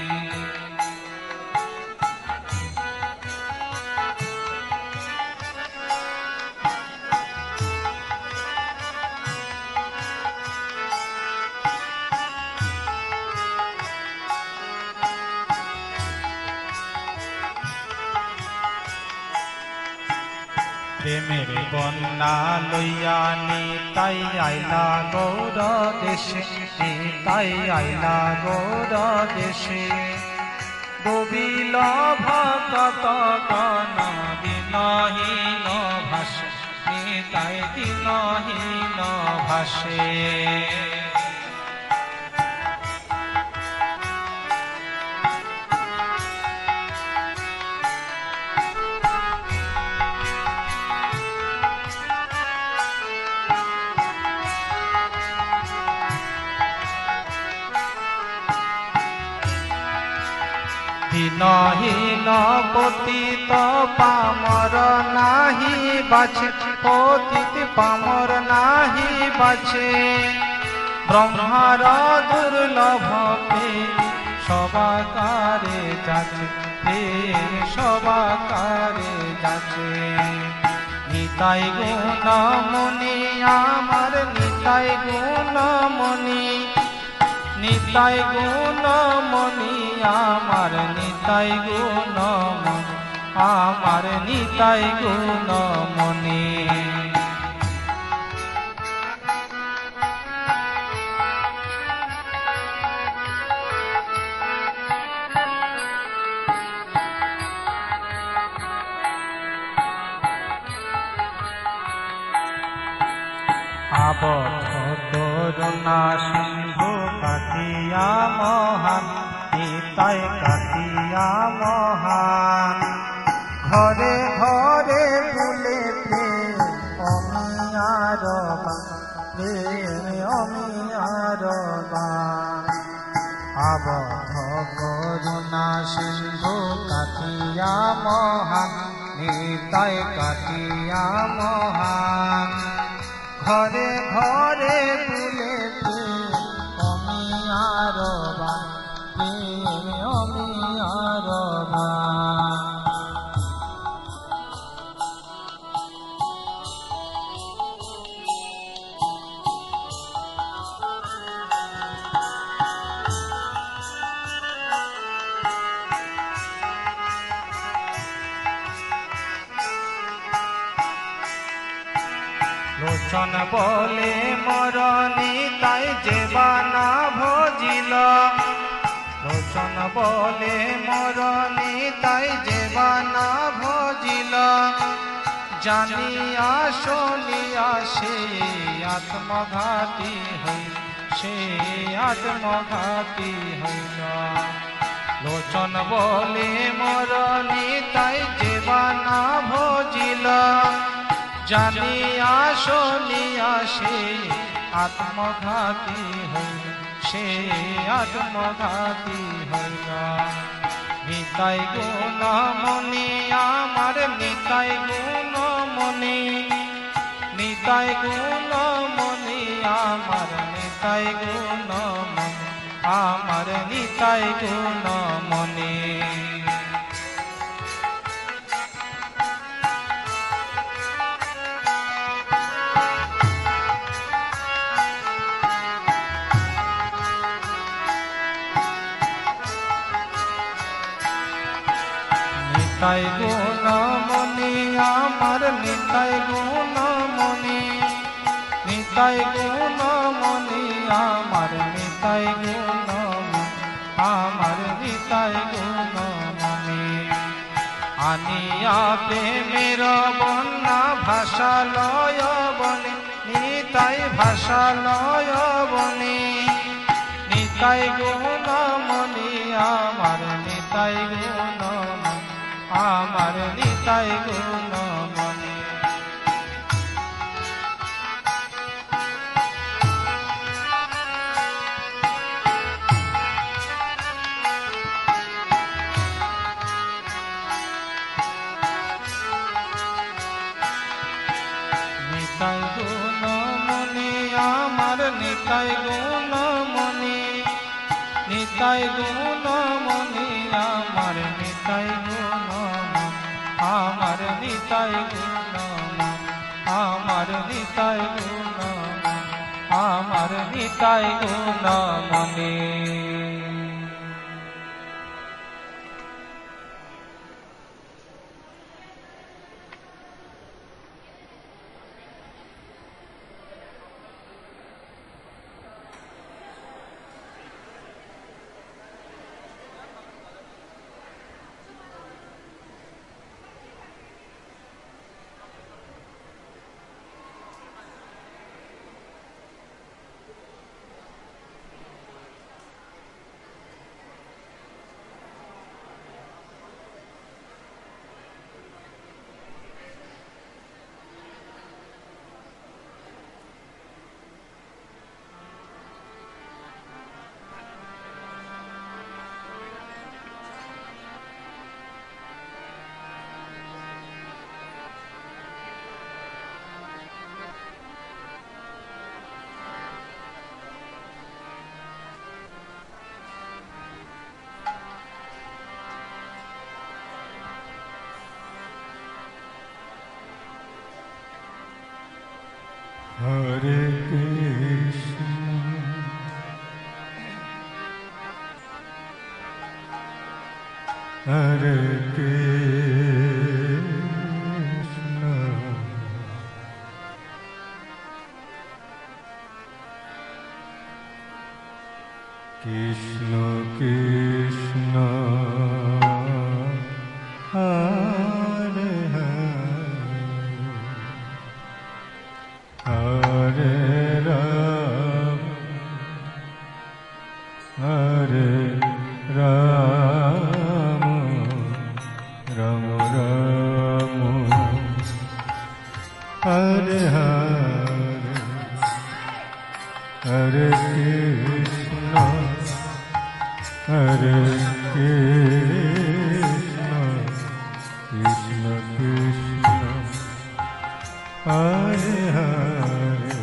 প্রেমের বন্যা লইয়া নিতাই আইলা গৌর দেশে নিতাই আইলা গৌর দেশে গোবিল ভকত গণ দিনহীন ভাষে নিতাই দিনহীন ভাষে দিনহীন পতিত পামর নাহি বাছে পতিত পামর নাহি বাছে ব্রহ্মার দুর্লভ পে সবাকারে যাচ্ছে সবাকারে যাচ্ছে নিতাই গুণমণি আমার নিতাই গুণমণি নিতাই গুণমণি আমার নিতাই গুণমণি আমার নিতাই গুণমণি আবদ্ধ করুণা সিন্ধু কাটিয়া মহান নিতাই কাটিয়া মহান ঘরে ঘরে ফুলে প্রেম অমিয়ার প্রেম অমিয়ার আবদ্ধ করুণা সিন্ধু কাটিয়া মহান নিতাই কাটিয়া মহান ঘরে ঘরে তুলে অমিয়ার অমিয়ার লোচন বলে মরণী তাই যেবানা ভজিল লোচন বলে মরণী তাই যেবানা ভজিল জানিয়া শুনিয়া সে আত্মঘাতী হইল সে আত্মঘাতী হইল লোচন বলে মরণী তাই যেবানা ভজিল জানিয়া শুনিয়া সে আত্মঘাতী হইল সে আত্মঘাতী হইল নিতাই গুণমণি আমার নিতাই গুণমণি নিতাই গুণমণি আমার নিতাই গুণমণি আমার নিতাই গুণমণি নিতাই গুণমণি আমার নিতাই গুণমণি নিতাই গুণমণি আমার নিতাই গুণমণি আমার নিতাই গুণমণি আনিয়া প্রেমের বন্যা ভাষা লয় বনে নিতাই ভাষা লয় বনে নিতাই গুণমণি আমার নিতাই গুণমণি আমার নিতাই গুণমণি নিতাই গুণমণি আমার নিতাই গুণমণি নিতাই গুণমণি আমার নিতাই গুণমণি আমার নিতাই গুণমণি আমার নিতাই গুণমণি আমার Nitai গুণমণি Hare Krishna Hare Krishna Krishna Krishna Hare Hare Hare Ram Ram Ram Hare Hare Hare Krishna Hare Krishna, Krishna Krishna, Hare Hare,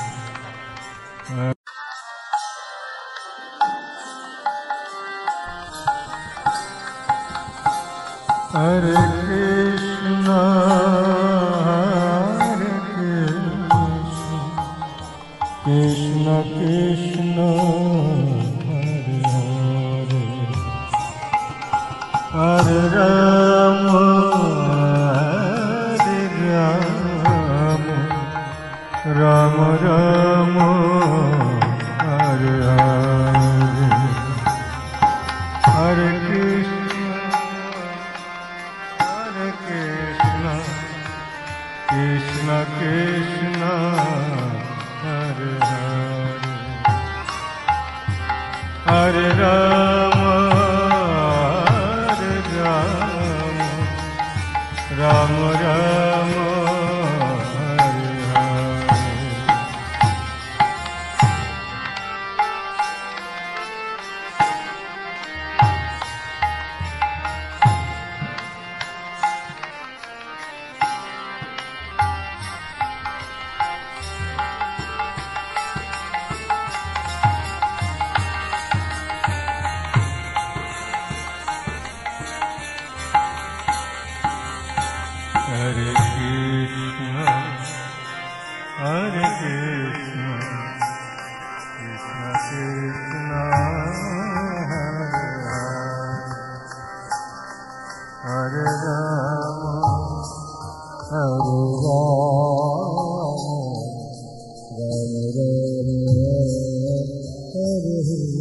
Hare Krishna, Hare Krishna, Krishna Krishna, Hare Hare, Hare Rama, Hare Rama, Rama Rama, Hare Hare, Hare Krishna, Hare Krishna, Krishna Krishna, Hare Hare, Hare Rama, Hare Rama, Rama Rama, Hare Hare. Hare Krishna, Hare Krishna, Krishna Krishna, Hare Hare, Hare Rama, Hare Rama, Rama Rama, Hare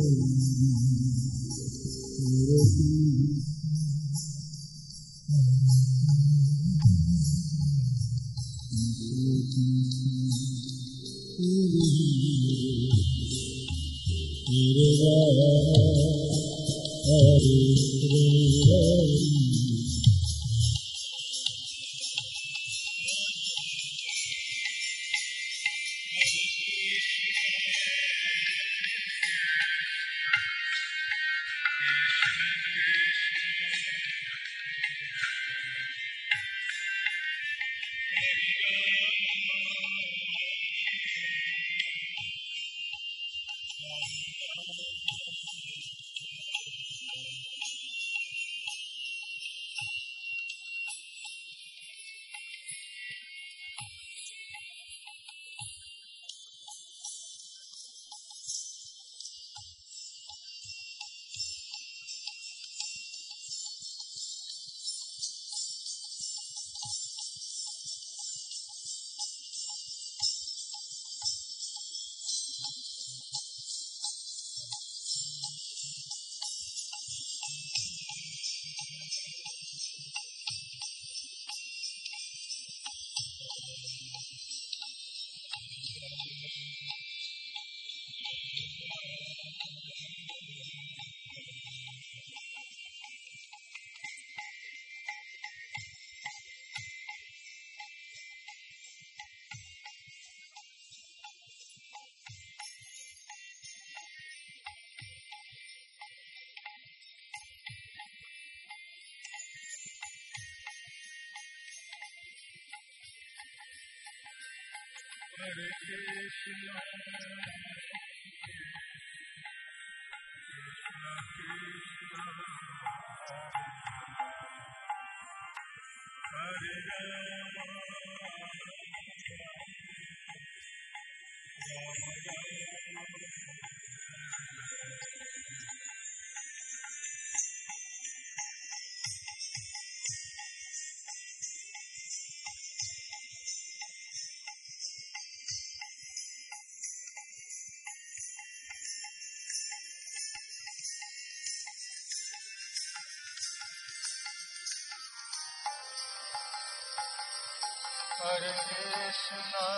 Krishna,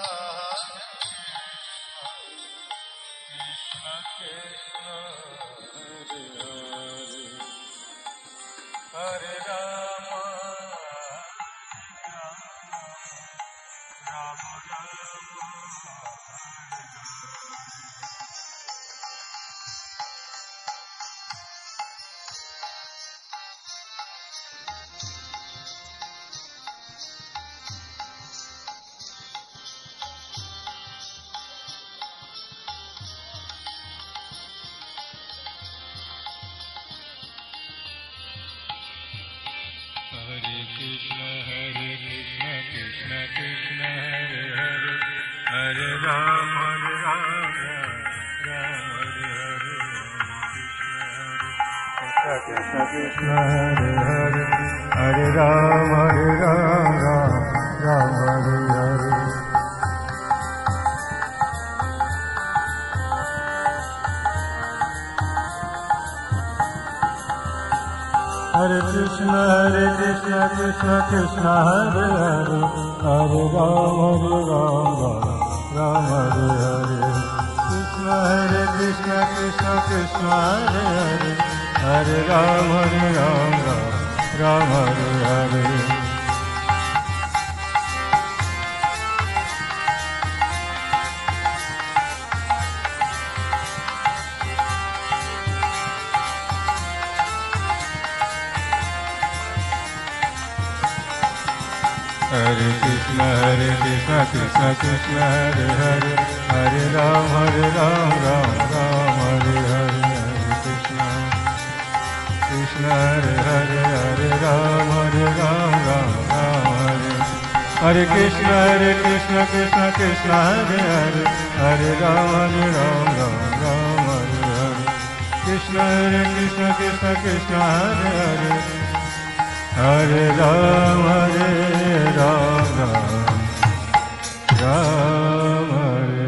Krishna Krishna, Hare Hare, Hare Rama, Rama Rama, Hare Krishna Krishna Hare Hare Hare Ram Ram Ram Hare Hare Krishna Krishna Hare Hare Hare Ram Ram Ram Hare Hare Hare Krishna Krishna Krishna Hare Hare Hare Ram Ram Hare Hare Krishna Krishna Krishna Hare Hare Hare Ram Ram Hare Hare Hare Krishna Krishna Krishna Hare Hare Hare Ram Ram Hare Hare Hare Krishna Krishna Hare Hare Hare Ram Ram Hare Hare Krishna Krishna Krishna Hare Hare Hare Ram Ram Hare Hare Krishna Krishna Krishna Hare Hare Hare Ram Ram Hare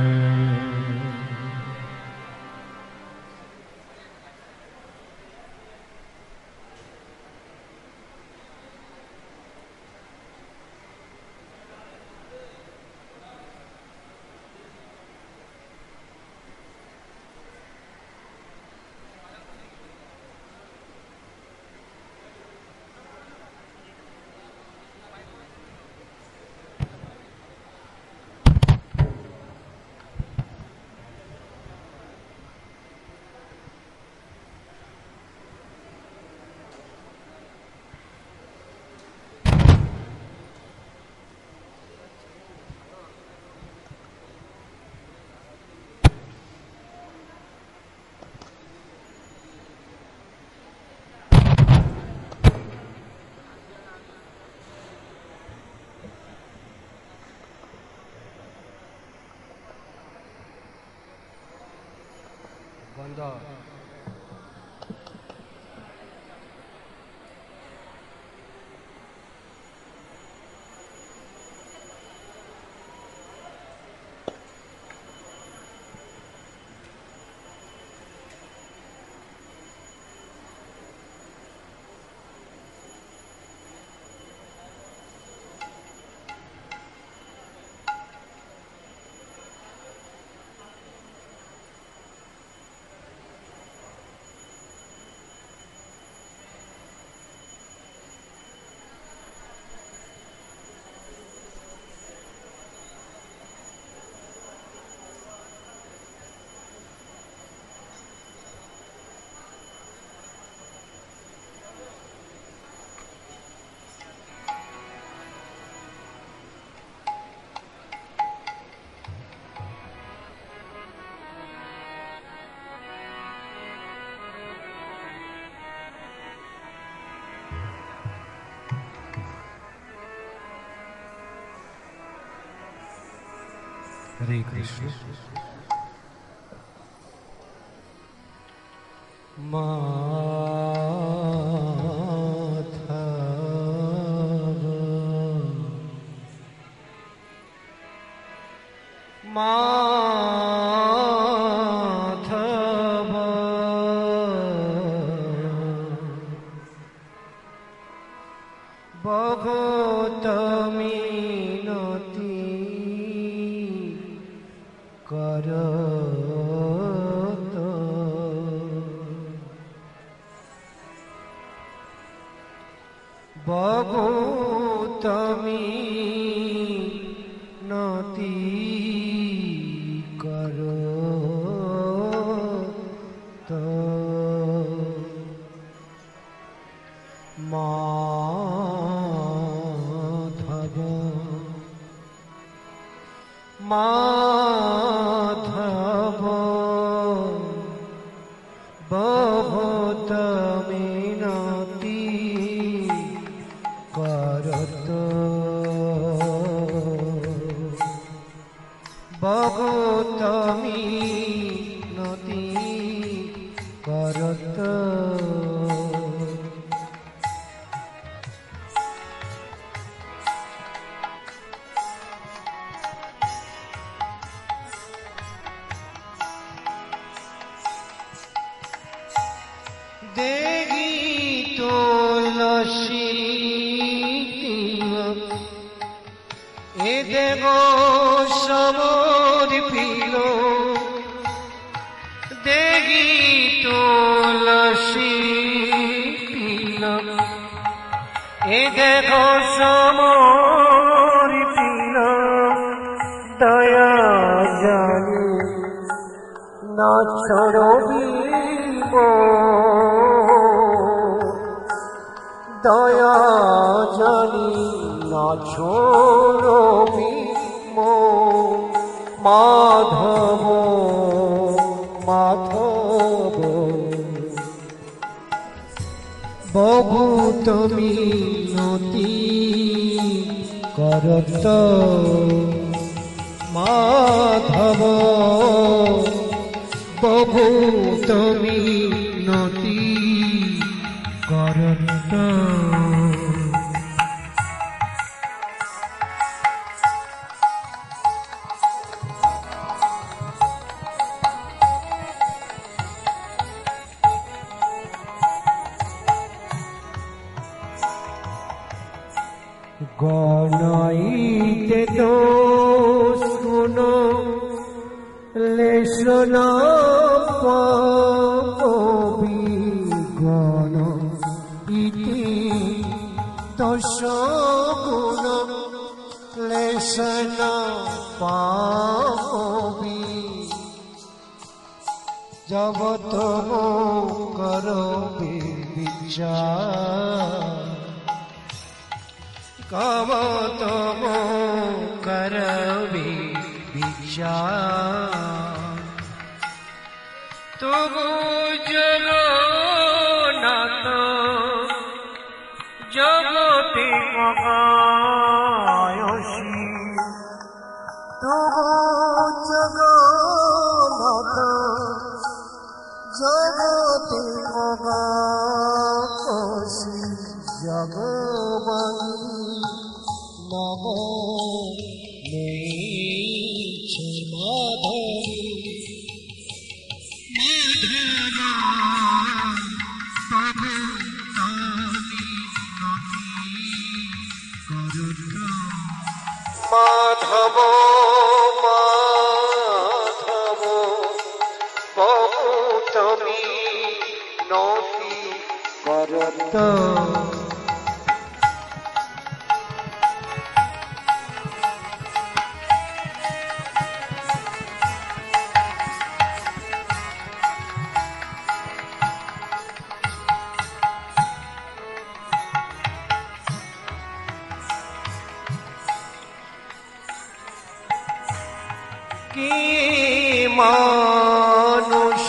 Hare Krishna. करत बहुत मिनती करत देगी तुलसी ए देवो समर्पिल देगी तुलसी ए देवो समर्पिल दया जानी ना छोड़ो दया जानी ना छोड़ो मो माधव माधव बहुत मिनती करत माधव बहुत मिनती करत गणाइते दोष गुण लेशन पापी गण इति दश गुण लेशन पापी जब तुम करो विचार कब तुम करबे विचार तुम जगन्नाथ जगते मगायसी तुम जगन्नाथ जगते मगायसी जगवानी नमो माधव माधव बहुत मिनती करत मानुष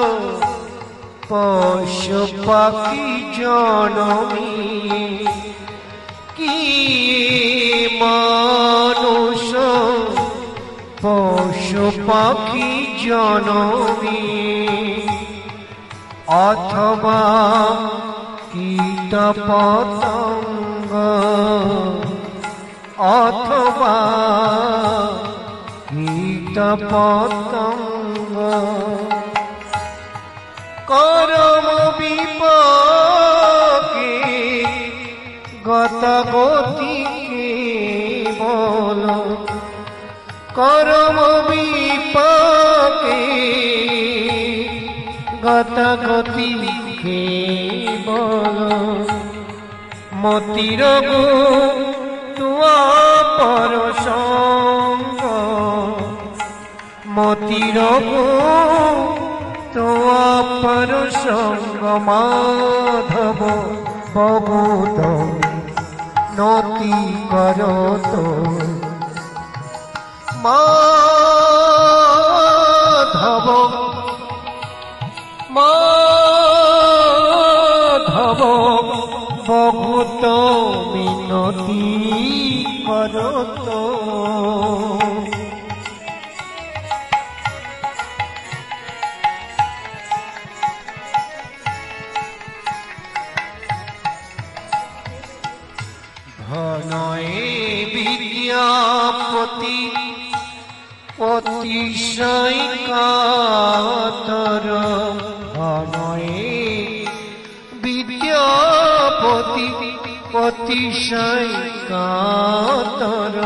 पशु पक्षी जनमी की मानुष पशु पक्षी जनमी अथवा कीट पतंग अथवा कीट पतंग करम विपाके गत गति केवल करम विपाके गत गति केवल मतिर तुआ पर संग मतिर तुआ पर संग माधव बहुत नती करो तो माधव माधव बहुत मिनती करो तो অতিশয় কাতর অনয়ে বিদ্যাপতি অতিশয় কাতর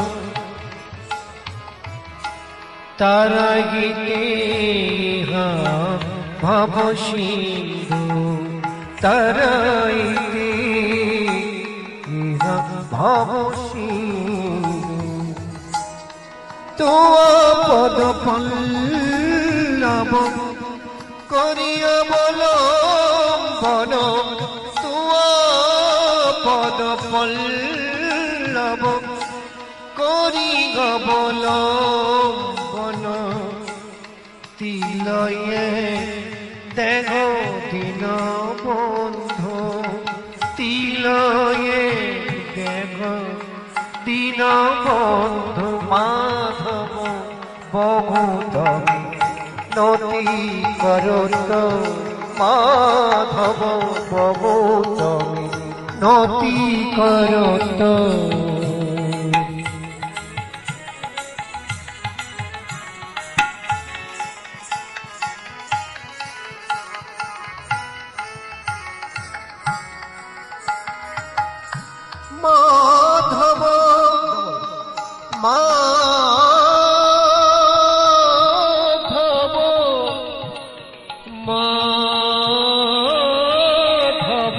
তারাগিতে ভব সিন্ধু তারাইতে ভব সিন্ধু তোয়া পদ পল্লব করিয়া বলম্বন তোয়া পদ পল্লব করিয়া বলম্বন তিলয়ে দেহ দিন বন্ধু তিলয়ে দেহ দিন বন্ধু মাধব বহুত নদী করত মাধব বহুত নদী করত মাধব মাধব মাধব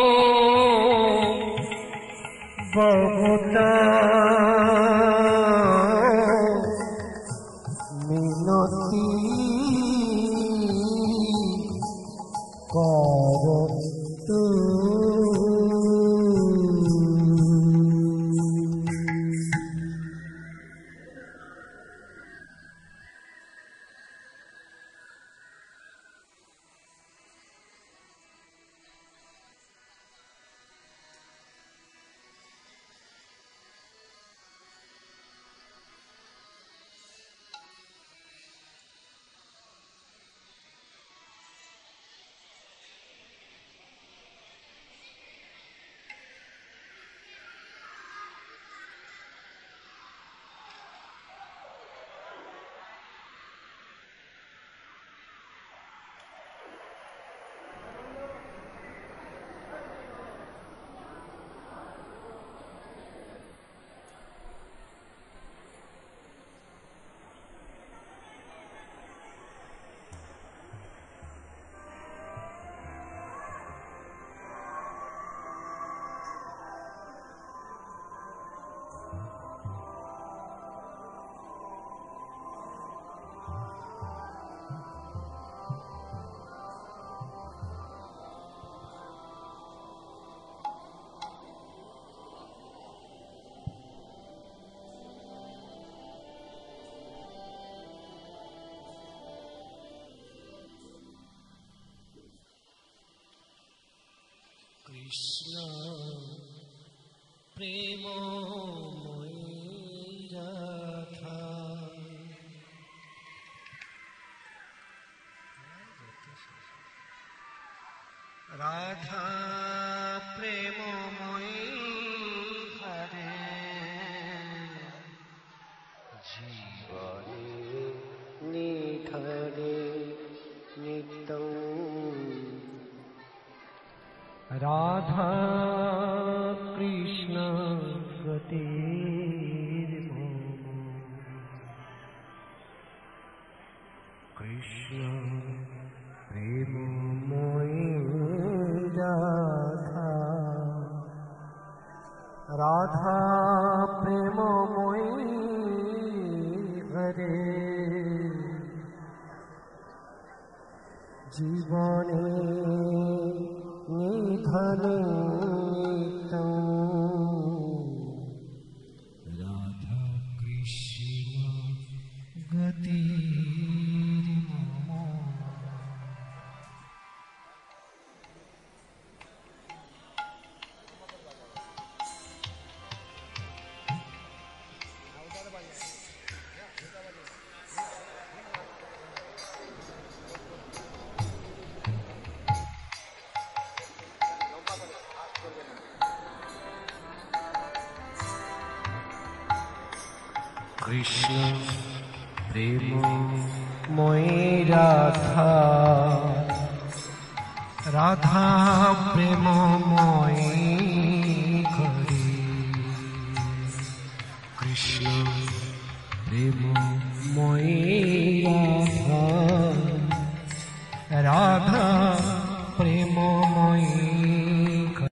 বহুত মিনতি করতু কৃষ্ণ প্রেমময়ী রাধা রাধা প্রেমময়ী হরে জীবনে নিধনে নিত্যং রাধা কৃষ্ণ গতির কৃষ্ণ প্রেমময়ী রাধা রাধা প্রেমময়ী হরে জীবনে নিধনে রাধা কৃষ্ণ গতি কৃষ্ণ প্রেমময়ী রাধা, রাধা প্রেমময়ী হরে কৃষ্ণ প্রেমময়ী রাধা, রাধা